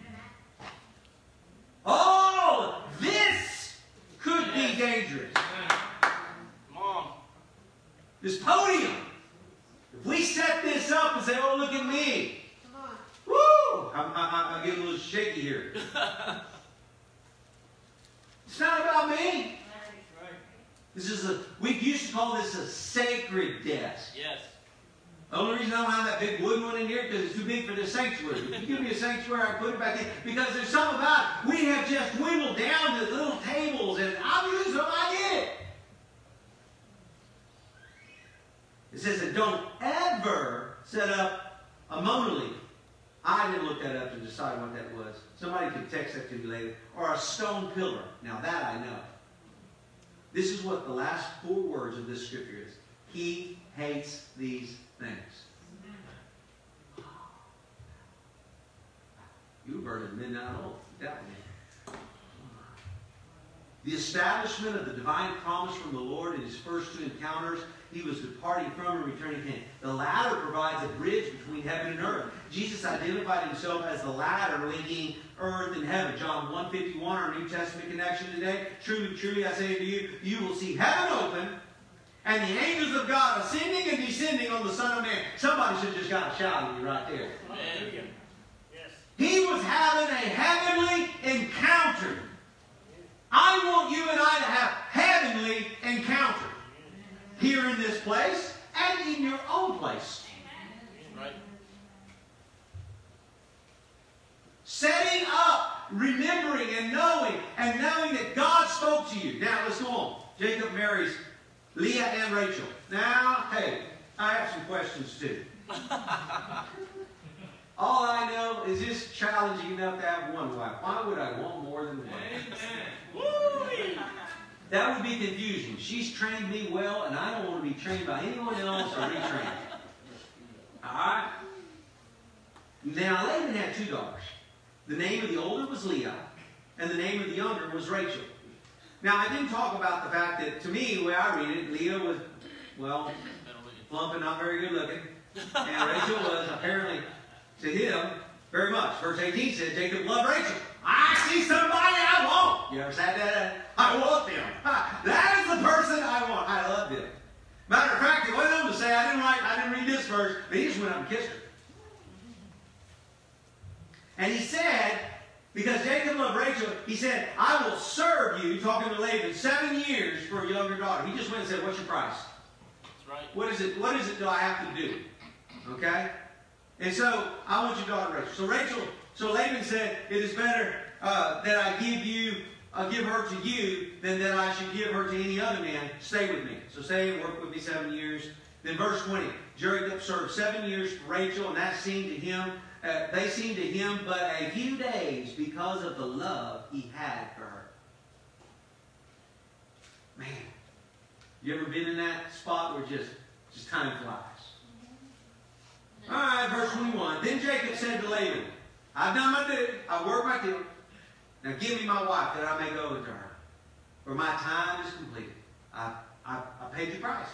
[SPEAKER 1] Oh, this could be dangerous.
[SPEAKER 3] Come on.
[SPEAKER 1] This podium. If we set this up and say, oh, look at me. Woo! I'm getting a little shaky here. It's not about me. This is we used to call this a sacred desk.
[SPEAKER 3] Yes.
[SPEAKER 1] The only reason I don't have that big wooden one in here is because it's too big for this sanctuary. If you give me a sanctuary, I put it back in. Because there's something about it. We have just dwindled down to little tables, and I'll use them, I get it. It says that don't ever set up a monolith. I didn't look that up to decide what that was. Somebody can text that to me later. Or a stone pillar. Now that I know. This is what the last 4 words of this scripture is. He hates these things. You were burning midnight oil. That one. The establishment of the divine promise from the Lord in his first 2 encounters, he was departing from and returning to him. The ladder provides a bridge between heaven and earth. Jesus identified himself as the ladder linking earth and heaven. John 1:51, our New Testament connection today. Truly, truly, I say to you, you will see heaven open and the angels of God ascending and descending on the Son of Man. Somebody should have just got a shout at you right there.
[SPEAKER 3] Amen. Yes.
[SPEAKER 1] He was having a heavenly encounter. I want you and I to have heavenly encounter here in this place and in your own place.
[SPEAKER 3] Right.
[SPEAKER 1] Setting up, remembering and knowing that God spoke to you. Now let's go on. Jacob marries Leah and Rachel. Now, hey, I have some questions too. All I know is this challenging enough to have one wife. Why would I want more than one?
[SPEAKER 3] Woo-wee.
[SPEAKER 1] That would be confusing. She's trained me well, and I don't want to be trained by anyone else or retrained. Alright? Now, Laban had 2 daughters. The name of the older was Leah, and the name of the younger was Rachel. Now, I didn't talk about the fact that, to me, the way I read it, Leah was, well, plump and not very good looking. And Rachel was apparently, to him, very much. Verse 18 says, Jacob loved Rachel. I see somebody I want. You ever said that? I want them. That is the person I want. I love them. Matter of fact, he went on to say, I didn't read this verse, but he just went up and kissed her. And he said, because Jacob loved Rachel, he said, I will serve you, talking to Laban, 7 years for a younger daughter. He just went and said, what's your price?
[SPEAKER 3] That's right.
[SPEAKER 1] What is it do I have to do? Okay? And so, I want your daughter Rachel. So Laban said, it is better that I give her to you than that I should give her to any other man. Stay with me. So stay and work with me 7 years. Then verse 20. Jacob served 7 years for Rachel, and that seemed to him, they seemed to him but a few days because of the love he had for her. Man, you ever been in that spot where just time flies? All right, verse 21. Then Jacob said to Laban, I've done my duty. I've worked my deal. Now give me my wife that I may go to her. For my time is completed. I paid the price.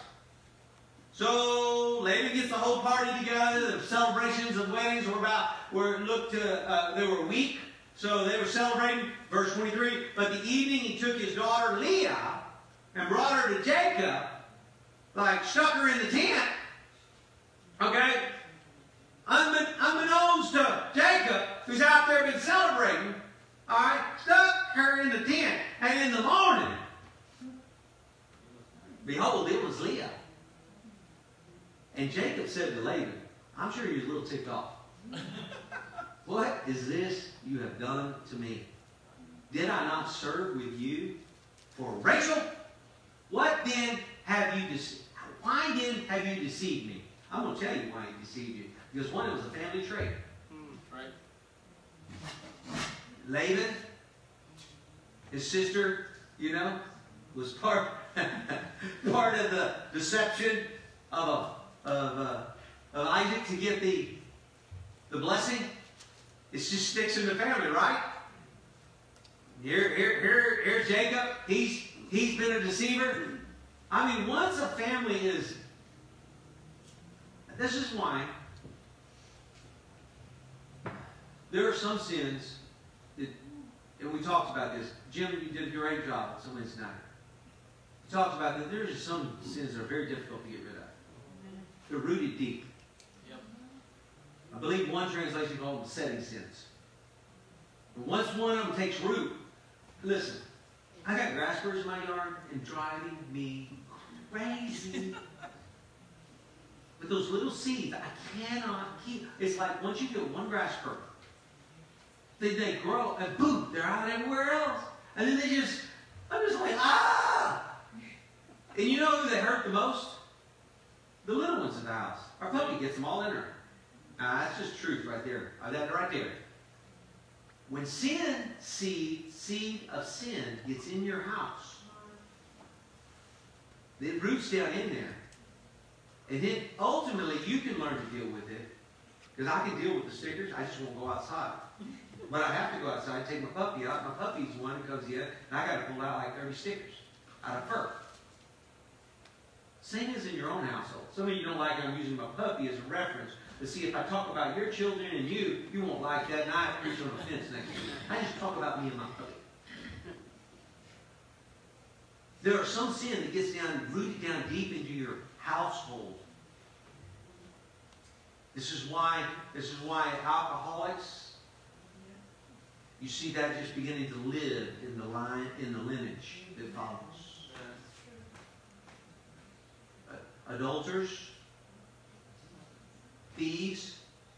[SPEAKER 1] So Laban gets the whole party together. The celebrations of weddings they were a week. So they were celebrating. Verse 23. But the evening he took his daughter Leah and brought her to Jacob. Like stuck her in the tent. Okay? Unbeknownst to Jacob, who's out there been celebrating, all right, stuck her in the tent. And in the morning, behold, it was Leah. And Jacob said to Laban, I'm sure he was a little ticked off. What is this you have done to me? Did I not serve with you for Rachel? What then have you deceived? Why then have you deceived me? I'm going to tell you why he deceived you. Because one, it was a family trait.
[SPEAKER 3] Right.
[SPEAKER 1] Laban, his sister, was part of the deception of Isaac to get the blessing. It just sticks in the family, right? Here's Jacob. He's been a deceiver. I mean, once a family is... This is why there are some sins, and we talked about this. Jim, you did a great job on Wednesday night. We talked about that. There's some sins that are very difficult to get rid of. They're rooted deep.
[SPEAKER 3] Yep.
[SPEAKER 1] I believe one translation called them setting sins. But once one of them takes root, listen, I got grassburrs in my yard and driving me crazy. But those little seeds, I cannot keep. It's like once you get one grass burr, they grow and boom, they're out everywhere else. And then I'm just like, ah! And you know who they hurt the most? The little ones in the house. Our puppy gets them all in her. Now, that's just truth right there. That right there. When seed of sin gets in your house, it roots down in there. And then ultimately you can learn to deal with it. Because I can deal with the stickers, I just won't go outside. But I have to go outside, take my puppy out. My puppy's the one who comes in, and I got to pull out like 30 stickers out of fur. Same as in your own household. Some of you don't like I'm using my puppy as a reference. But see, if I talk about your children and you won't like that, and I preach on a fence next to you. I just talk about me and my puppy. There are some sin that gets rooted down deep into your household. This is why alcoholics, you see that just beginning to live in the lineage that follows. Adulterers, thieves.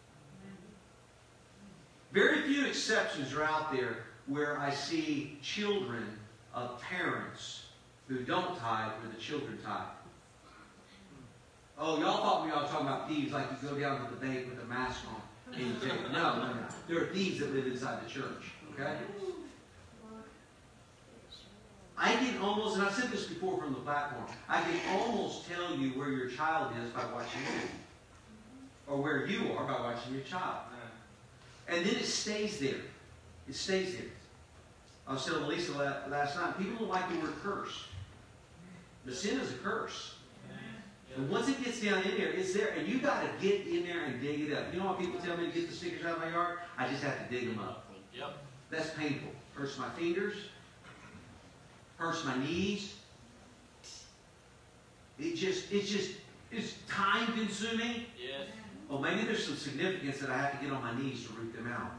[SPEAKER 1] Very few exceptions are out there where I see children of parents who don't tithe where the children tithe. Oh, y'all thought we were talking about thieves like you go down to the bank with a mask on and you take it. No. There are thieves that live inside the church. Okay? I can almost, and I've said this before from the platform, I can almost tell you where your child is by watching you. Or where you are by watching your child. And then it stays there. It stays there. I was telling Lisa last night, people don't like the word curse. But sin is a curse. And once it gets down in there, it's there. And you got to get in there and dig it up. You know what people tell me to get the stickers out of my yard? I just have to dig them up.
[SPEAKER 3] Yep.
[SPEAKER 1] That's painful. Hurts my fingers. Hurts my knees. It's time consuming.
[SPEAKER 3] Yes.
[SPEAKER 1] Well, maybe there's some significance that I have to get on my knees to root them out.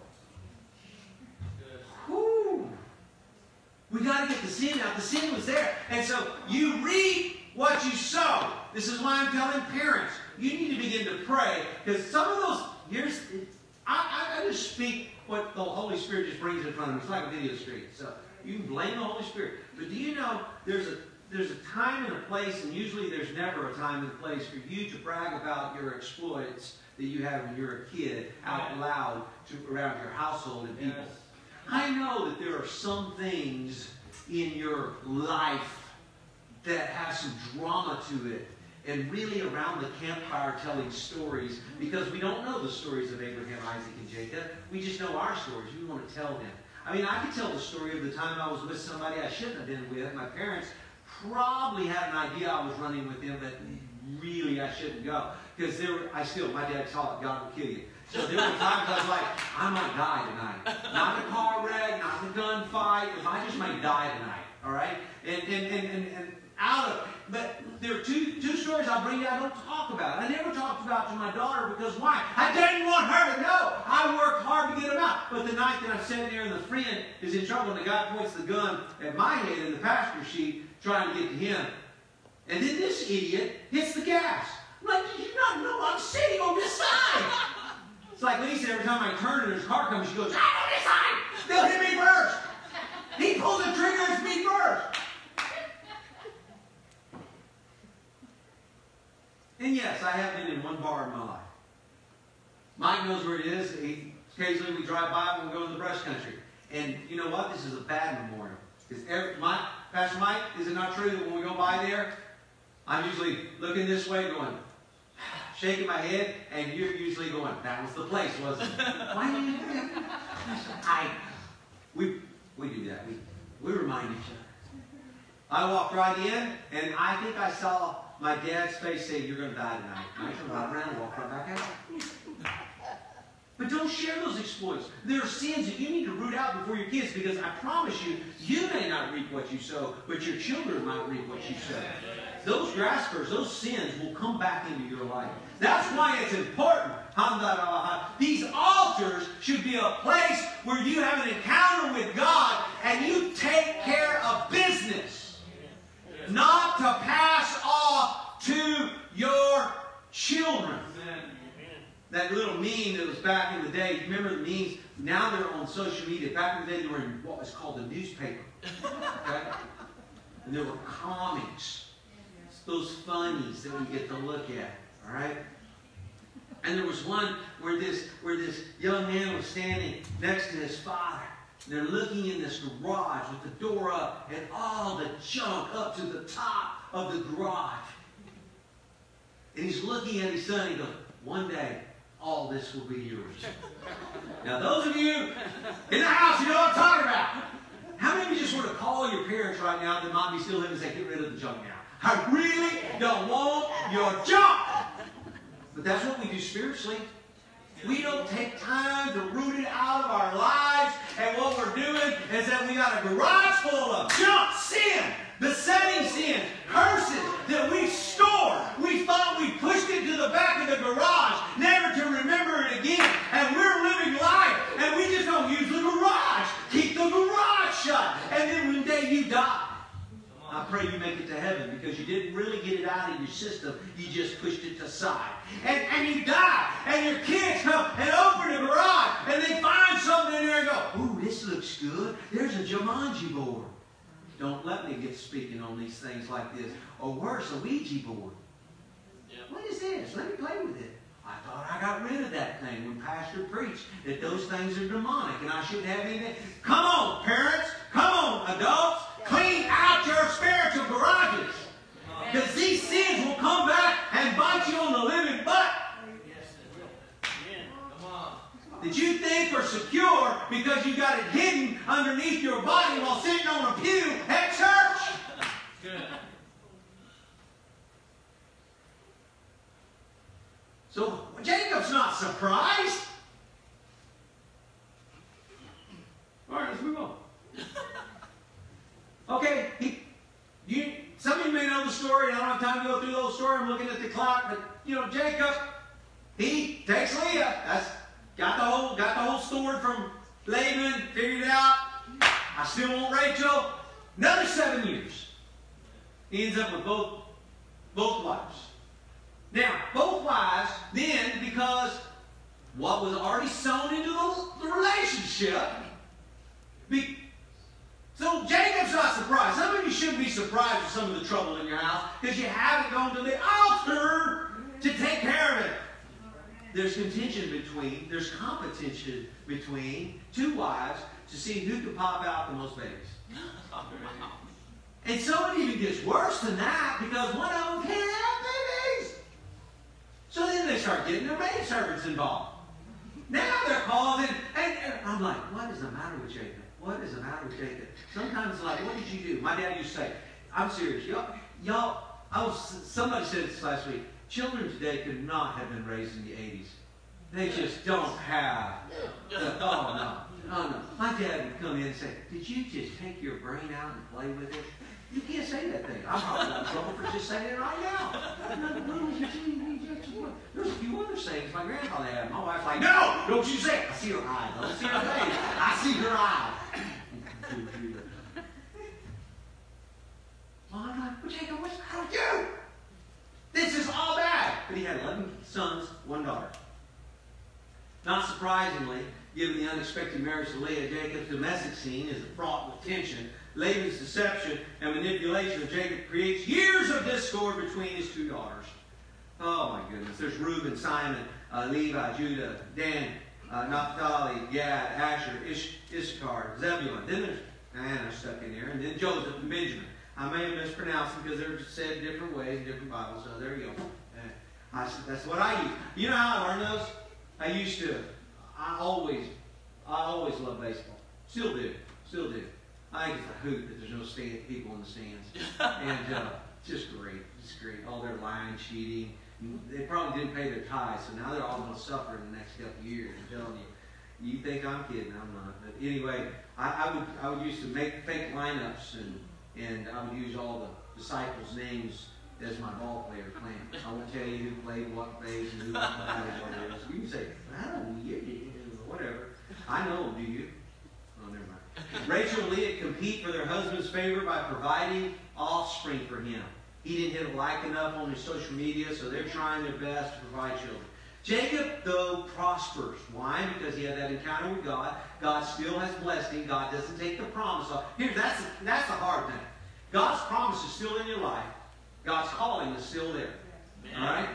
[SPEAKER 1] Whew. We got to get the sin out. The sin was there. And so you reap what you sow. This is why I'm telling parents, you need to begin to pray. Because some of those, I just speak what the Holy Spirit just brings in front of me. It's like a video screen. So you can blame the Holy Spirit. But do you know there's a time and a place, and usually there's never a time and a place for you to brag about your exploits that you have when you're a kid out loud around your household and people. Yes. I know that there are some things in your life that have some drama to it, and really around the campfire telling stories, because we don't know the stories of Abraham, Isaac, and Jacob. We just know our stories. We want to tell them. I mean, I could tell the story of the time I was with somebody I shouldn't have been with. My parents probably had an idea I was running with them, but really I shouldn't go. Because my dad taught God will kill you. So there were times I was like, I might die tonight. Not in a car wreck, not in a gunfight. I just might die tonight. All right? But there are two stories I'll bring you I don't talk about. I never talked about to my daughter because why? I didn't want her to know. I worked hard to get them out. But the night that I'm sitting there and the friend is in trouble and the guy points the gun at my head in the passenger seat trying to get to him. And then this idiot hits the gas. I'm like, did you not know I'm sitting on this side? It's like Lisa, every time I turn and his car comes, she goes, I'm on this side. They'll hit me first. He pulls the trigger and me first. And yes, I have been in one bar in my life. Mike knows where it is. Occasionally we drive by when we go to the brush country. And you know what? This is a bad memorial. Because Pastor Mike, is it not true that when we go by there, I'm usually looking this way going, shaking my head, and you're usually going, that was the place, wasn't it? Why do you do that? We do that. We remind each other. I walked right in, and I think I saw my dad's face say, you're going to die tonight. And I turned right around and walked right back out. But don't share those exploits. There are sins that you need to root out before your kids, because I promise you, you may not reap what you sow, but your children might reap what you sow. Those graspers, those sins will come back into your life. That's why it's important. These altars should be a place where you have an encounter with God and you take care of business. Not to pass off to your children. That little meme that was back in the day, you remember the memes? Now they're on social media. Back in the day, they were in what was called the newspaper. Okay? And there were comics. Those funnies that we get to look at. All right? And there was one where this young man was standing next to his father. They're looking in this garage with the door up and all the junk up to the top of the garage. And he's looking at his son and he goes, one day, all this will be yours. Now, those of you in the house, you know what I'm talking about. How many of you just want to call your parents right now that might be still living and say, get rid of the junk now? I really don't want your junk. But that's what we do spiritually. We don't take time to root it out of our lives, and what we're doing is that we got a garage full of junk, sin, besetting sin, curses that we store. We thought we pushed it to the back of the garage, never to remember it again. And we're living life, and we just don't use the garage. Keep the garage shut, and then one day you die. I pray you make it to heaven because you didn't really get it out of your system. You just pushed it aside. And you die. And your kids come and open the garage and they find something in there and go, ooh, this looks good. There's a Jumanji board. Don't let me get speaking on these things like this. Or worse, a Ouija board. Yep. What is this? Let me play with it. I thought I got rid of that thing when Pastor preached that those things are demonic and I shouldn't have anything. Come on, parents. Come on, adults. Clean out your spiritual garages. Because these sins will come back and bite you on the living butt. That you think are secure because you got it hidden underneath your body while sitting on a pew at church. Good. I'm looking at the clock. But, you know, Jacob, he takes Leah. That's got the whole story from Laban, figured it out. I still want Rachel. Another 7 years. He ends up with both wives. Now, both wives, then, because what was already sown into the relationship, so Jacob's not surprised. Some of you shouldn't be surprised with some of the trouble in your house because you haven't gone to the altar to take care of it. There's there's competition between two wives to see who can pop out the most babies. And so it even gets worse than that because one of them can't have babies. So then they start getting their maidservants involved. Now they're calling, and I'm like, what is the matter with Jacob? What is the matter with Jacob? Sometimes it's like, what did you do? My dad used to say, I'm serious. Somebody said this last week. Children today could not have been raised in the 80s. They just don't have. Oh, no. My dad would come in and say, did you just take your brain out and play with it? You can't say that thing. I'm probably in trouble for just saying it right now. There's a few other sayings my grandfather had. My wife's like, no, don't you say it. I see her eyes. I don't see her face. I see her eyes. Well, I'm like, well, Jacob, what's the matter with you? This is all bad. But he had 11 sons, 1 daughter. Not surprisingly, given the unexpected marriage to Leah, Jacob's domestic scene is fraught with tension. Laban's deception and manipulation of Jacob creates years of discord between his 2 daughters. Oh my goodness. There's Reuben, Simon, Levi, Judah, Dan, Naphtali, Gad, Asher, Issachar, Zebulun. Then there's Anna stuck in there. And then Joseph and Benjamin. I may have mispronounced them because they're said different ways in different Bibles. So there you go. That's what I use. You know how I learned those? I always love baseball. Still do. I think it's a hoot that there's no people in the stands. And just great. All their line cheating. They probably didn't pay their tithes, so now they're all going to suffer in the next couple of years. I'm telling you. You think I'm kidding? I'm not. But anyway, I would used to make fake lineups, and I would use all the disciples' names as my ball player playing. I won't tell you who played what phase and who won what it is. You can say, whatever. I know, do you? Oh, never mind. Rachel and Leah compete for their husband's favor by providing offspring for him. He didn't hit a like enough on his social media, so they're trying their best to provide children. Jacob, though, prospers. Why? Because he had that encounter with God. God still has blessed him. God doesn't take the promise off. Here, that's the hard thing. God's promise is still in your life. God's calling is still there. All right?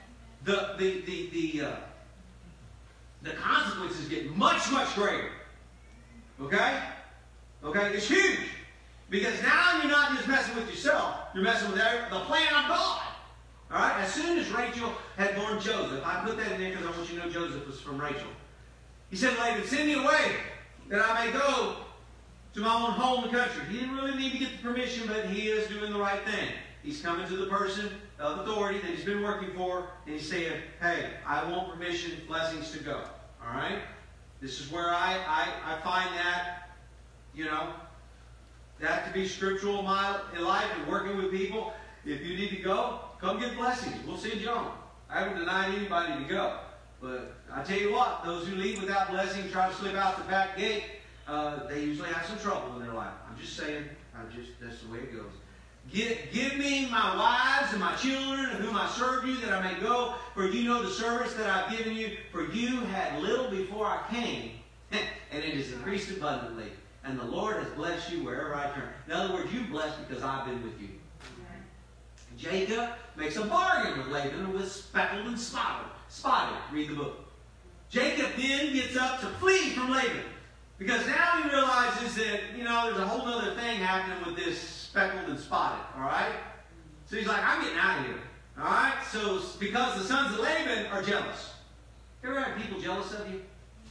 [SPEAKER 1] The consequences get much, much greater. Okay? Okay? It's huge. Because now you're not just messing with yourself. You're messing with the plan of God. All right? As soon as Rachel had born Joseph, I put that in there because I want you to know Joseph was from Rachel. He said, Laban, send me away that I may go to my own home and country. He didn't really need to get the permission, but he is doing the right thing. He's coming to the person of authority that he's been working for, and he's saying, hey, I want permission, blessings to go. All right? This is where I find that, that to be scriptural in my life and working with people. If you need to go, come get blessings. We'll send you on. I haven't denied anybody to go. But I tell you what, those who leave without blessing, try to slip out the back gate, they usually have some trouble in their life. I'm just saying, that's the way it goes. Give me my wives and my children, whom I serve you, that I may go. For you know the service that I've given you. For you had little before I came, and it has increased abundantly. And the Lord has blessed you wherever I turn. In other words, you're blessed because I've been with you. Jacob makes a bargain with Laban and was speckled and spotted. Read the book. Jacob then gets up to flee from Laban. Because now he realizes that, there's a whole other thing happening with this speckled and spotted. All right? So he's like, I'm getting out of here. All right? So because the sons of Laban are jealous. You ever had people jealous of you?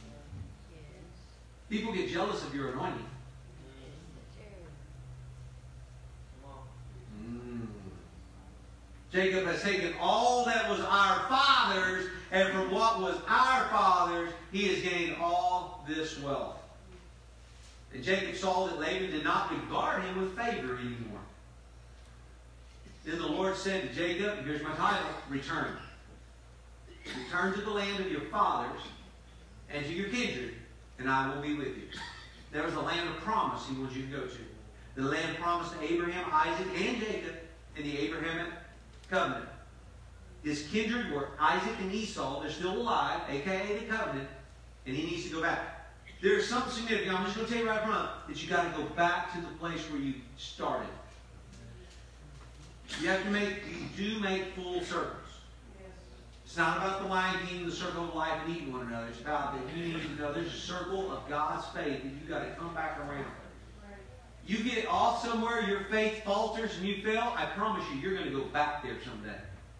[SPEAKER 1] People get jealous of your anointing. Jacob has taken all that was our father's, and from what was our father's, he has gained all this wealth. And Jacob saw that Laban did not regard him with favor anymore. Then the Lord said to Jacob, here's my title, return. Return to the land of your fathers and to your kindred, and I will be with you. There was a land of promise he wants you to go to. The land promised to Abraham, Isaac, and Jacob in the Abrahamic covenant. His kindred were Isaac and Esau. They're still alive, a.k.a. the covenant, and he needs to go back. There's something significant. I'm just going to tell you right front that you got to go back to the place where you started. You do make full circles. It's not about the line being the circle of life and eating one another. It's about that you need to know there's a circle of God's faith that you got to come back around. You get off somewhere, your faith falters, and you fail, I promise you, you're going to go back there someday.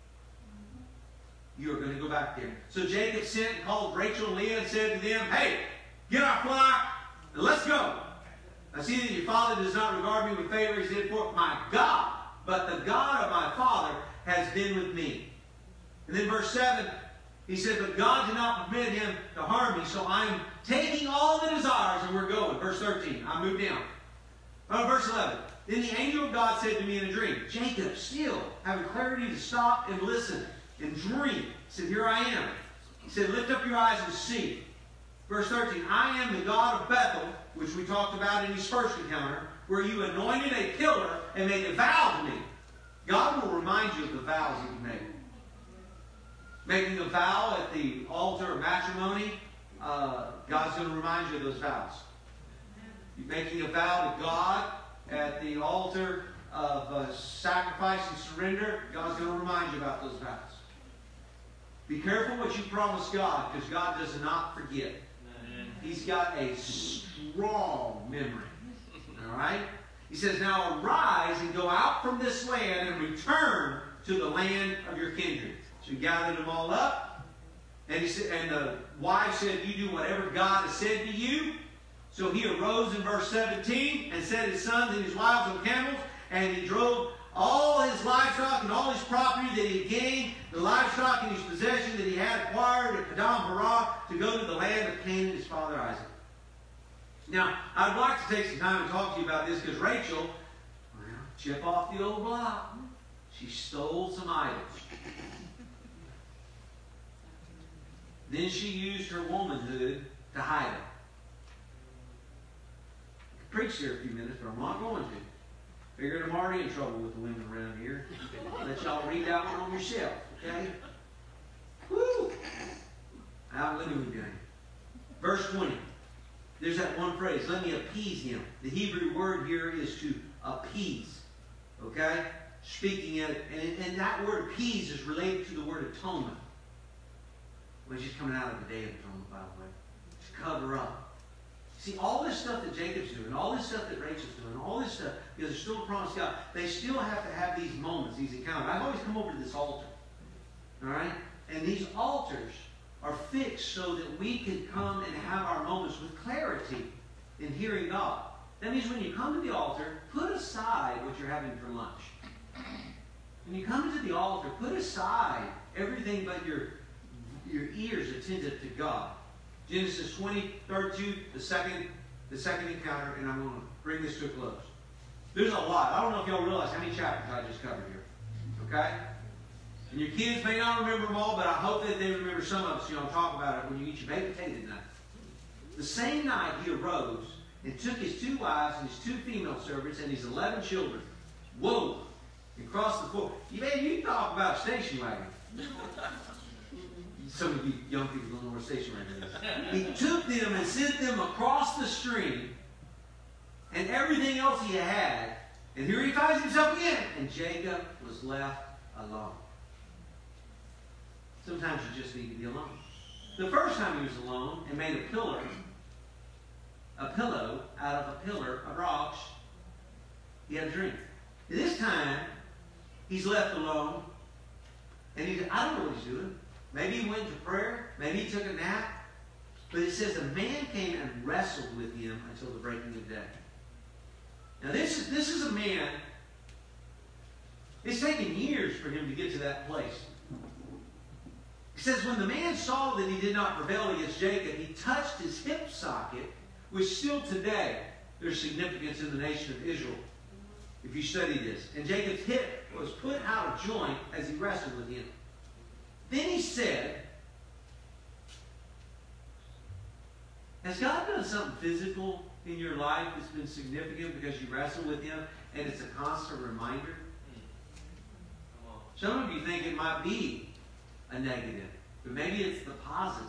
[SPEAKER 1] You are going to go back there. So Jacob sent and called Rachel and Leah and said to them, hey, get our flock and let's go. I see that your father does not regard me with favor. He said, for my God, but the God of my father has been with me. And then verse 7, he said, but God did not permit him to harm me, so I'm taking all the desires and we're going. Verse 13, I moved down. Verse 11, then the angel of God said to me in a dream, Jacob, still having clarity to stop and listen and dream. He said, here I am. He said, lift up your eyes and see. Verse 13, I am the God of Bethel, which we talked about in his first encounter, where you anointed a pillar and made a vow to me. God will remind you of the vows that you made. Making a vow at the altar of matrimony, God's going to remind you of those vows. You're making a vow to God at the altar of sacrifice and surrender, God's going to remind you about those vows. Be careful what you promise God, because God does not forget. He's got a strong memory. All right? He says, now arise and go out from this land and return to the land of your kindred. So he gathered them all up. And he said, and the wife said, you do whatever God has said to you. So he arose in verse 17 and set his sons and his wives on camels. And he drove all his livestock and all his property that he had gained, the livestock in his possession that he had acquired at Padam-Harah, to go to the land of Canaan, his father Isaac. Now, I'd like to take some time to talk to you about this, because Rachel, well, chip off the old block. She stole some idols. Then she used her womanhood to hide them. I could preach here a few minutes, but I'm not going to. Figured I'm already in trouble with the women around here. Let y'all read that one on yourself, okay? Woo! Hallelujah. Verse 20. There's that one phrase, let me appease him. The Hebrew word here is to appease. Okay? Speaking it, and that word appease is related to the word atonement. Which is coming out of the Day of Atonement, by the way. To cover up. See, all this stuff that Jacob's doing, all this stuff that Rachel's doing, all this stuff, because they're still a promised God, they still have to have these moments, these encounters. I've always come over to this altar. All right? And these altars are fixed so that we can come and have our moments with clarity in hearing God. That means when you come to the altar, put aside what you're having for lunch. When you come to the altar, put aside everything but your ears attentive to God. Genesis 20:32, the second encounter, and I'm going to bring this to a close. There's a lot. I don't know if y'all realize how many chapters I just covered here. Okay? And your kids may not remember them all, but I hope that they remember some of it, so you'll talk about it when you eat your baked potato tonight. The same night he arose and took his 2 wives and his 2 female servants and his 11 children. Whoa! And crossed the floor. You talk about a station wagon. Some of you young people don't know where station wagon is. He took them and sent them across the stream and everything else he had. And here he finds himself again. And Jacob was left alone. Sometimes you just need to be alone. The first time he was alone and made a pillow out of a pillar of rocks, he had a dream. This time, he's left alone, and I don't know what he's doing. Maybe he went to prayer. Maybe he took a nap. But it says a man came and wrestled with him until the breaking of day. Now this is a man, it's taken years for him to get to that place. It says, when the man saw that he did not prevail against Jacob, he touched his hip socket, which still today, there's significance in the nation of Israel. if you study this. And Jacob's hip was put out of joint as he wrestled with him. Then he said, has God done something physical in your life that's been significant because you wrestle with him and it's a constant reminder? Some of you think it might be a negative, but maybe it's the positive.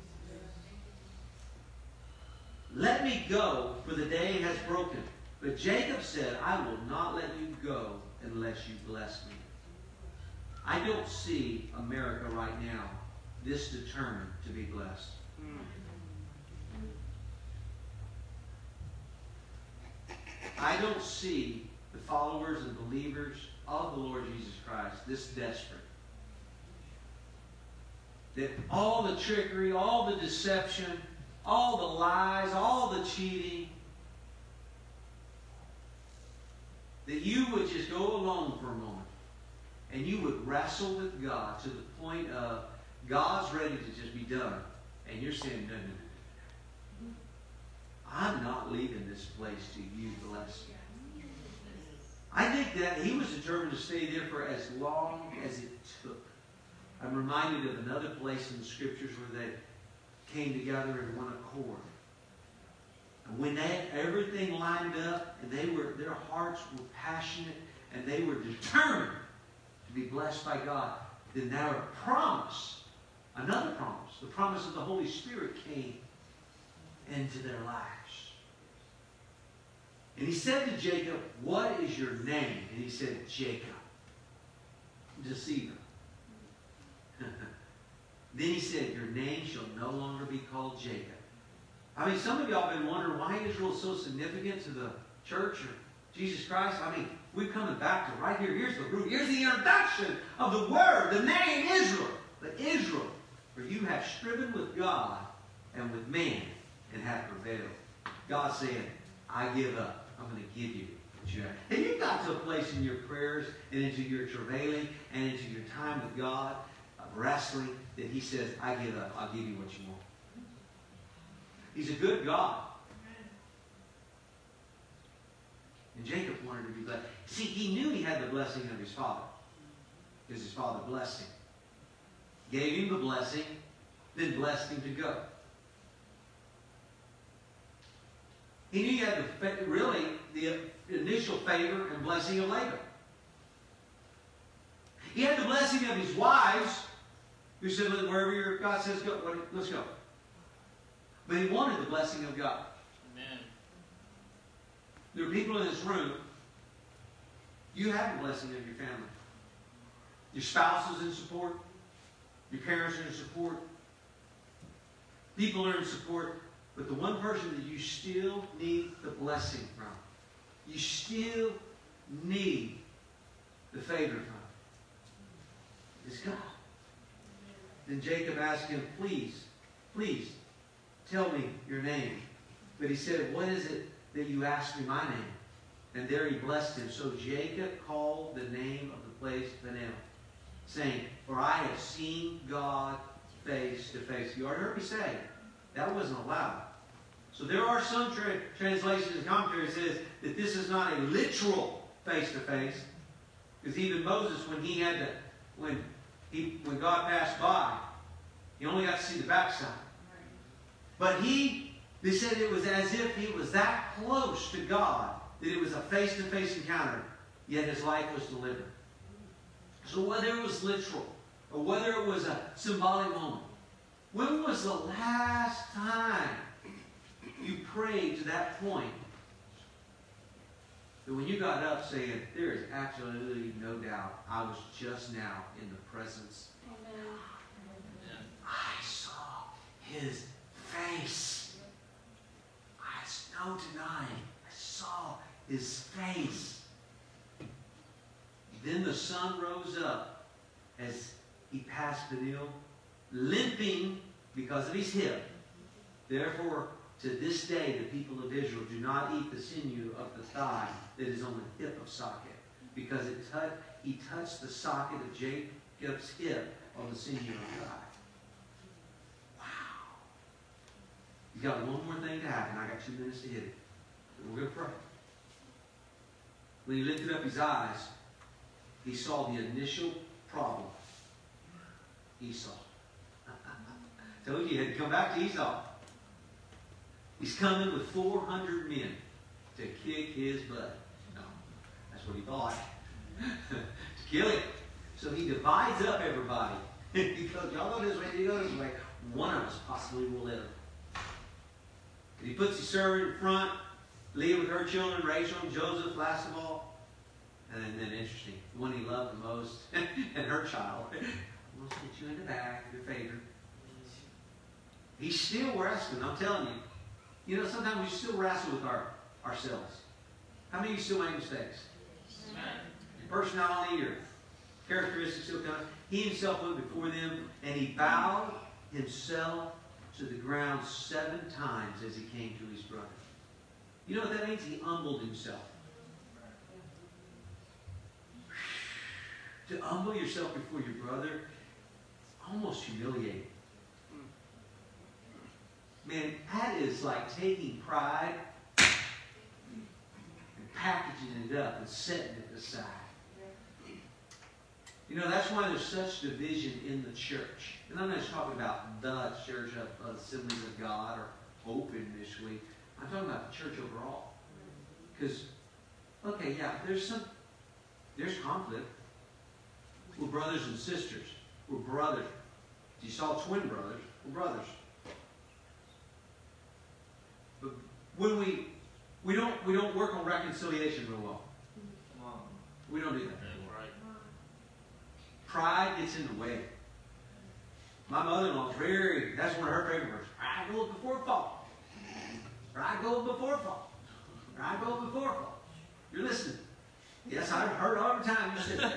[SPEAKER 1] Let me go, for the day has broken. But Jacob said, I will not let you go unless you bless me. I don't see America right now this determined to be blessed. I don't see the followers and believers of the Lord Jesus Christ this desperate. That all the trickery, all the deception, all the lies, all the cheating, that you would just go alone for a moment and you would wrestle with God to the point of God's ready to just be done. And you're saying, no, no, no. I'm not leaving this place till you bless me. I think that he was determined to stay there for as long as it took. I'm reminded of another place in the Scriptures where they came together in one accord. And when they had everything lined up and their hearts were passionate and they were determined to be blessed by God, then their promise, another promise, the promise of the Holy Spirit came into their lives. And he said to Jacob, what is your name? And he said, Jacob. Deceiver. Then he said, your name shall no longer be called Jacob. I mean, some of y'all have been wondering why Israel is so significant to the church or Jesus Christ. I mean, we're coming back to right here. Here's the root. Here's the introduction of the word, the name Israel. But Israel, for you have striven with God and with man and have prevailed. God said, I give up. I'm going to give you what you have. And you got to a place in your prayers and into your travailing and into your time with God, of wrestling, that he says, I give up. I'll give you what you want. He's a good God. And Jacob wanted to be blessed. See, he knew he had the blessing of his father. Because his father blessed him. Gave him the blessing, then blessed him to go. He knew he had the initial favor and blessing of Laban. He had the blessing of his wives, who said, wherever God says go, let's go. But he wanted the blessing of God.
[SPEAKER 3] Amen.
[SPEAKER 1] There are people in this room, you have the blessing of your family. Your spouse is in support. Your parents are in support. People are in support. But the one person that you still need the blessing from, you still need the favor from, is God. Then Jacob asked him, please, tell me your name. But he said, what is it that you asked me my name? And there he blessed him. So Jacob called the name of the place Peniel, saying, for I have seen God face to face. You already heard me say, that wasn't allowed. So there are some translations and commentary that says that this is not a literal face-to-face. Because even Moses, when God passed by, he only got to see the backside. But they said it was as if he was that close to God, that it was a face-to-face encounter, yet his life was delivered. So whether it was literal, or whether it was a symbolic moment, when was the last time you prayed to that point that when you got up saying, there is absolutely no doubt I was just now in the presence of God. I saw his face. It's no denying. I saw his face. Then the sun rose up as he passed Peniel, limping because of his hip. Therefore, to this day, the people of Israel do not eat the sinew of the thigh that is on the hip of socket, because he touched the socket of Jacob's hip on the sinew of the thigh. Wow. You got one more thing to happen. I got 2 minutes to hit it. We're going to pray. when he lifted up his eyes, he saw the initial problem. Esau. Told you he had to come back to Esau. He's coming with 400 men to kick his butt. No, that's what he thought. To kill him. So he divides up everybody. He goes, y'all go this way, you go this way. One of us possibly will live. And he puts his servant in front, Leah with her children, Rachel, Joseph, last of all. And then interesting, the one he loved the most, and her child. We'll put you in the back, your favorite. He's still wrestling, I'm telling you. You know, sometimes we still wrestle with ourselves. How many of you still make mistakes? Your personality, your characteristics still come. He himself went before them, and he bowed himself to the ground 7 times as he came to his brother. You know what that means? He humbled himself. To humble yourself before your brother, almost humiliating. Man, that is like taking pride and packaging it up and setting it aside. You know, that's why there's such division in the church. And I'm not just talking about the church of Assemblies of God or Hope in this week. I'm talking about the church overall. Because, okay, yeah, there's conflict. We're brothers and sisters. We're brothers. You saw twin brothers. We're brothers. But when we don't work on reconciliation real well. We don't do that. Pride gets in the way. My mother-in-law is that's one of her favorite words. Pride goes before fall. Pride goes before fall. Pride goes before fall. You're listening. Yes, I've heard all the time you said that.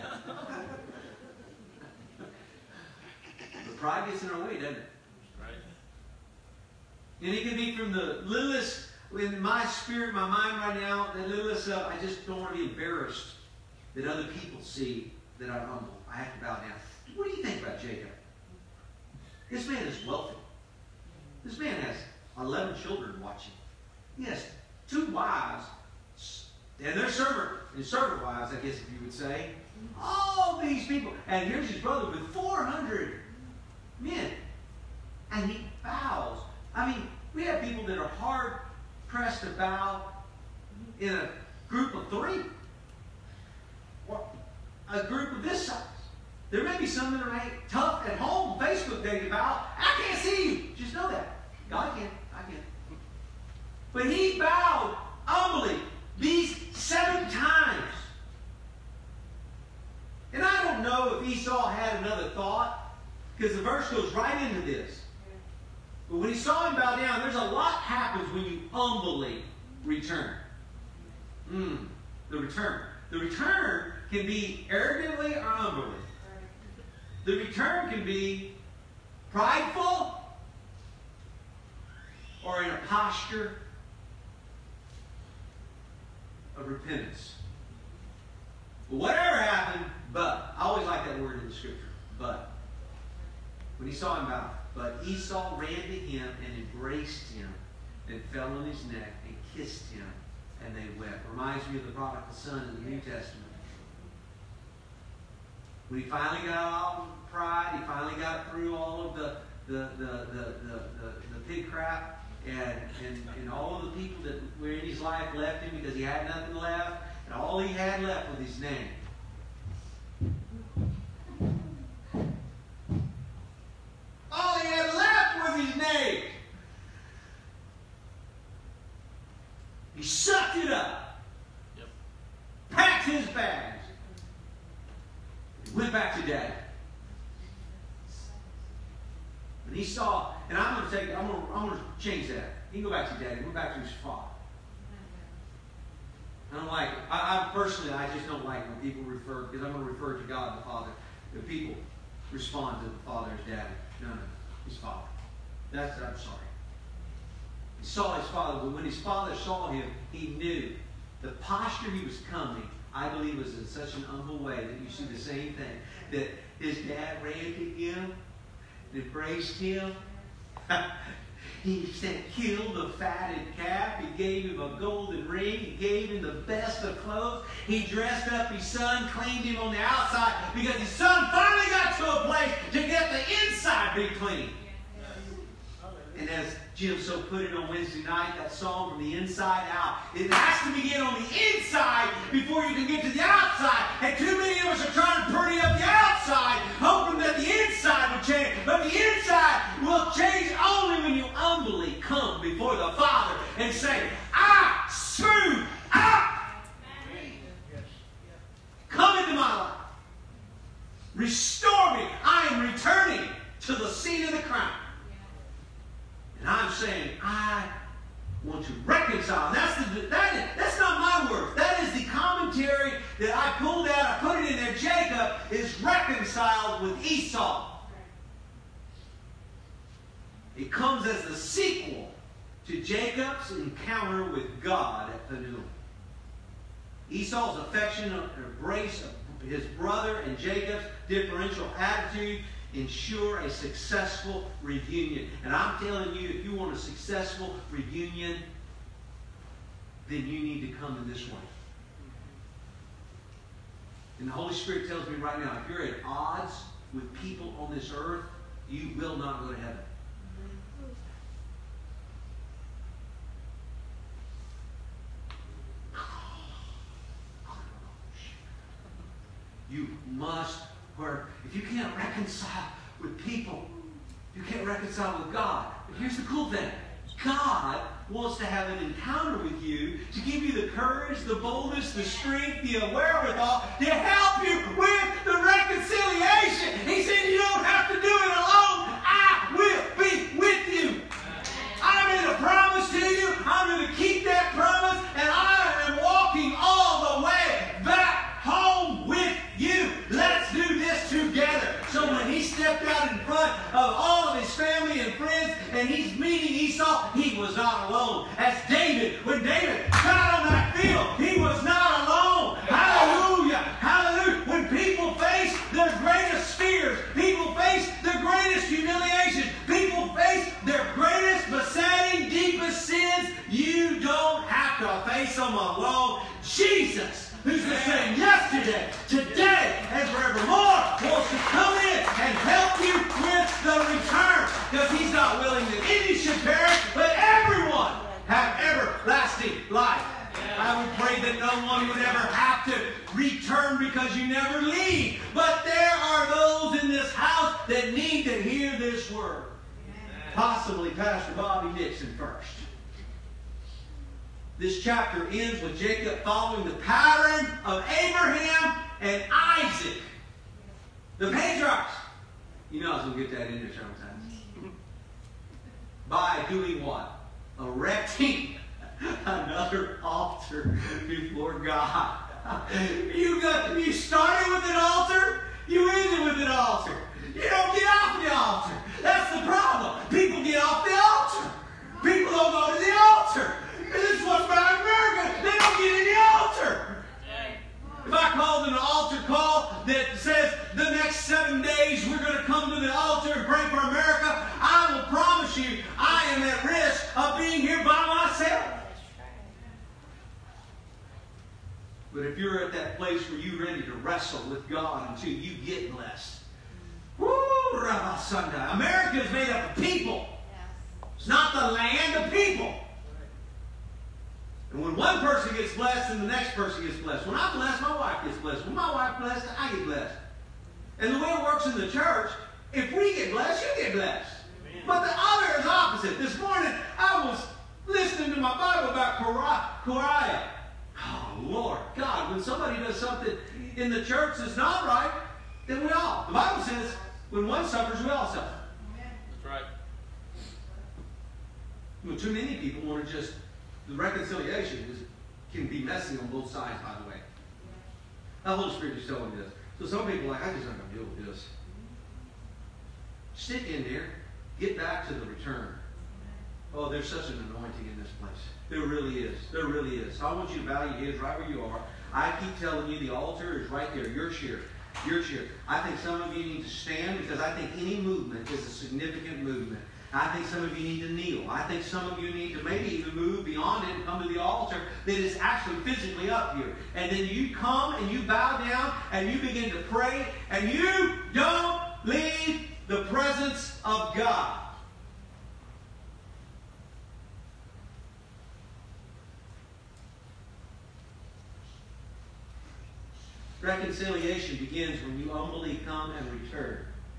[SPEAKER 1] But pride gets in our way, doesn't it?
[SPEAKER 3] Right.
[SPEAKER 1] And it can be from the littlest, in my spirit, my mind right now, the littlest of, I just don't want to be embarrassed that other people see that I'm humble. I have to bow down. What do you think about Jacob? This man is wealthy. This man has 11 children watching. He has 2 wives, and their servant wives, I guess if you would say. All these people. And here's his brother with 400 men. And he bows. I mean, we have people that are hard-pressed to bow in a group of 3. Or a group of this size. There may be some that are tough at home, Facebook day to bow. I can't see you. Just know that. God can. I can. But he bowed humbly these 7 times. And I don't know if Esau had another thought, because the verse goes right into this. But when he saw him bow down, there's a lot happens when you humbly return. The return. The return can be arrogantly or humbly. The return can be prideful or in a posture of repentance. But whatever happened, but. I always like that word in the scripture, but. When he saw him bow, but Esau ran to him and embraced him and fell on his neck and kissed him, and they wept. Reminds me of the prodigal son in the New Testament. When he finally got all of pride, he finally got through all of the pig crap, and all of the people that were in his life left him because he had nothing left, and all he had left was his name. All he had left was his name. He sucked it up.
[SPEAKER 3] Yep.
[SPEAKER 1] Packed his bags. Went back to Daddy. And he saw, and I'm going to change that. He can go back to Daddy. Went back to his father. I don't like it. I personally, I just don't like when people refer, because I'm going to refer to God the Father. The people respond to the Father as Daddy. No, his Father. I'm sorry. He saw his father, but when his father saw him, he knew the posture he was coming, I believe, was in such an humble way that you see the same thing. That his dad ran to him and embraced him. He said, kill the fatted calf. He gave him a golden ring. He gave him the best of clothes. He dressed up his son, cleaned him on the outside, because his son finally got to a place to get the inside be clean. And as Jim so put it on Wednesday night, that song From the Inside Out, it has to begin on the inside before you can get to the outside. And too many of us are trying to pretty up the outside, hoping that the inside will change. But the inside will change only when you humbly come before the Father and say, I screwed up. Come into my life. Restore me. I am returning to the seat of the crown. And I'm saying, I want to reconcile. That's not my words. That is the commentary that I pulled out. I put it in there. Jacob is reconciled with Esau. It comes as the sequel to Jacob's encounter with God at Peniel. Esau's affectionate embrace of his brother and Jacob's differential attitude ensure a successful reunion. And I'm telling you, if you want a successful reunion, then you need to come in this way. And the Holy Spirit tells me right now, if you're at odds with people on this earth, you will not go to heaven. You must work. If you can't reconcile with people, you can't reconcile with God. But here's the cool thing. God wants to have an encounter with you to give you the courage, the boldness, the strength, the wherewithal to help you with the reconciliation. He said you don't have to do it alone. I will be with you. I made a promise to you. I'm going to keep that promise, and I am walking all the way back home with you. Let's do this together. So when he stepped out in front of all of his family and friends and he's meeting Esau, he was not alone. As David, when David got on that field, he was not alone. Hallelujah. Hallelujah. When people face their greatest fears, people face their greatest humiliation, people face their greatest besetting, deepest sins, you don't have to face them alone. Jesus, who's the same yesterday, today, and forevermore, wants to come in and help you with the return. Because he's not willing that any should perish, but everyone have everlasting life. I would pray that no one would ever have to return because you never leave. But there are those in this house that need to hear this word. Possibly Pastor Bobby Nixon first. This chapter ends with Jacob following the pattern of Abraham and Isaac, the patriarchs. You know I was going to get that in there several times. By doing what? Erecting another altar before God. You started with an altar, you ended with an altar. You don't get off the altar. That's the problem. People get off the altar. People don't go to the altar. This is what's about America. They don't get in the altar. If I called an altar call that says the next 7 days we're going to come to the altar and pray for America, I will promise you I am at risk of being here by myself. But if you're at that place where you're ready to wrestle with God until you get blessed, woo, Rabbi Sunday. America is made up of people. It's not the land of people. And when one person gets blessed, then the next person gets blessed. When I'm blessed, my wife gets blessed. When my wife blessed, I get blessed. And the way it works in the church, if we get blessed, you get blessed. Amen. But the other is opposite. This morning, I was listening to my Bible about Koriah. Oh, Lord God, when somebody does something in the church that's not right, then we all. The Bible says, when one suffers, we all suffer.
[SPEAKER 3] That's right.
[SPEAKER 1] Well, too many people want to just... The reconciliation can be messy on both sides, by the way. The Holy Spirit is telling me this. So some people are like, I just not going to deal with this. Stick in there. Get back to the return. Oh, there's such an anointing in this place. There really is. There really is. So I want you to bow your heads right where you are. I keep telling you the altar is right there. Your chair. Your chair. I think some of you need to stand because I think any movement is a significant movement. I think some of you need to kneel. I think some of you need to maybe even move beyond it and come to the altar that is actually physically up here. And then you come and you bow down and you begin to pray, and you don't leave the presence of God. Reconciliation begins when you humbly come and return.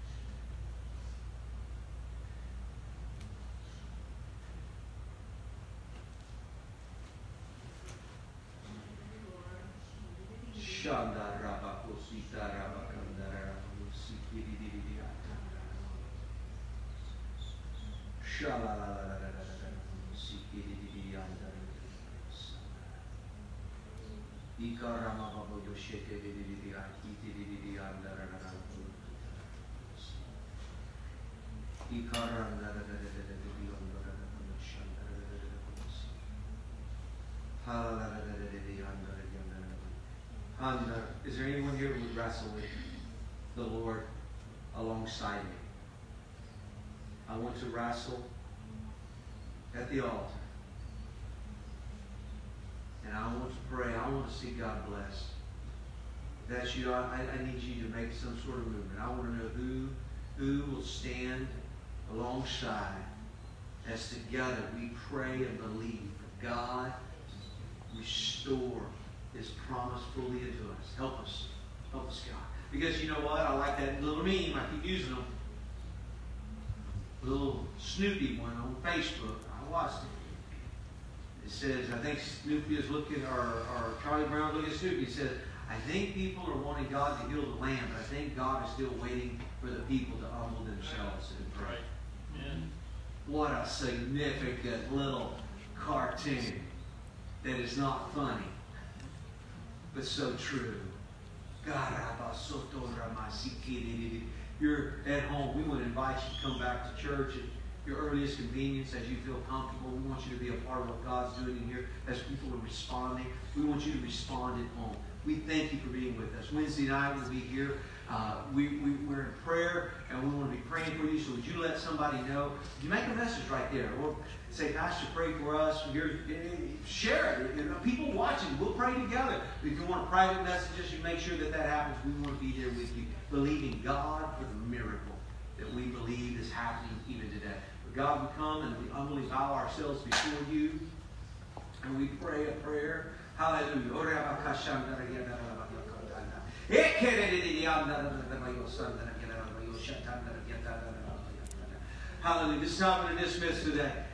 [SPEAKER 1] Is there anyone here who would wrestle with the Lord alongside me? I want to wrestle at the altar. And I want to pray. I want to see God bless. If that's you, I need you to make some sort of movement. I want to know who will stand alongside as together we pray and believe that God restore His promise fully into us. Help us. Help us, God. Because you know what? I like that little meme. I keep using them. A little Snoopy one on Facebook. I watched it. It says, I think Snoopy is looking, or Charlie Brown's looking at Snoopy. He says, I think people are wanting God to heal the land, but I think God is still waiting for the people to humble themselves and pray.
[SPEAKER 3] Right. Yeah.
[SPEAKER 1] What a significant little cartoon that is not funny, but so true. You're at home. We want to invite you to come back to church at your earliest convenience as you feel comfortable. We want you to be a part of what God's doing in here as people are responding. We want you to respond at home. We thank you for being with us. Wednesday night we'll be here. We're in prayer, and we want to be praying for you. So would you let somebody know? You make a message right there. Or say, Pastor, pray for us. Share it. You know, people watching, we'll pray together. If you want private messages, you make sure that happens. We want to be there with you, believing God for the miracle that we believe is happening even today. But God, we come and we humbly bow ourselves before you, and we pray a prayer. Hallelujah. Hallelujah. This is how I'm going to dismiss today.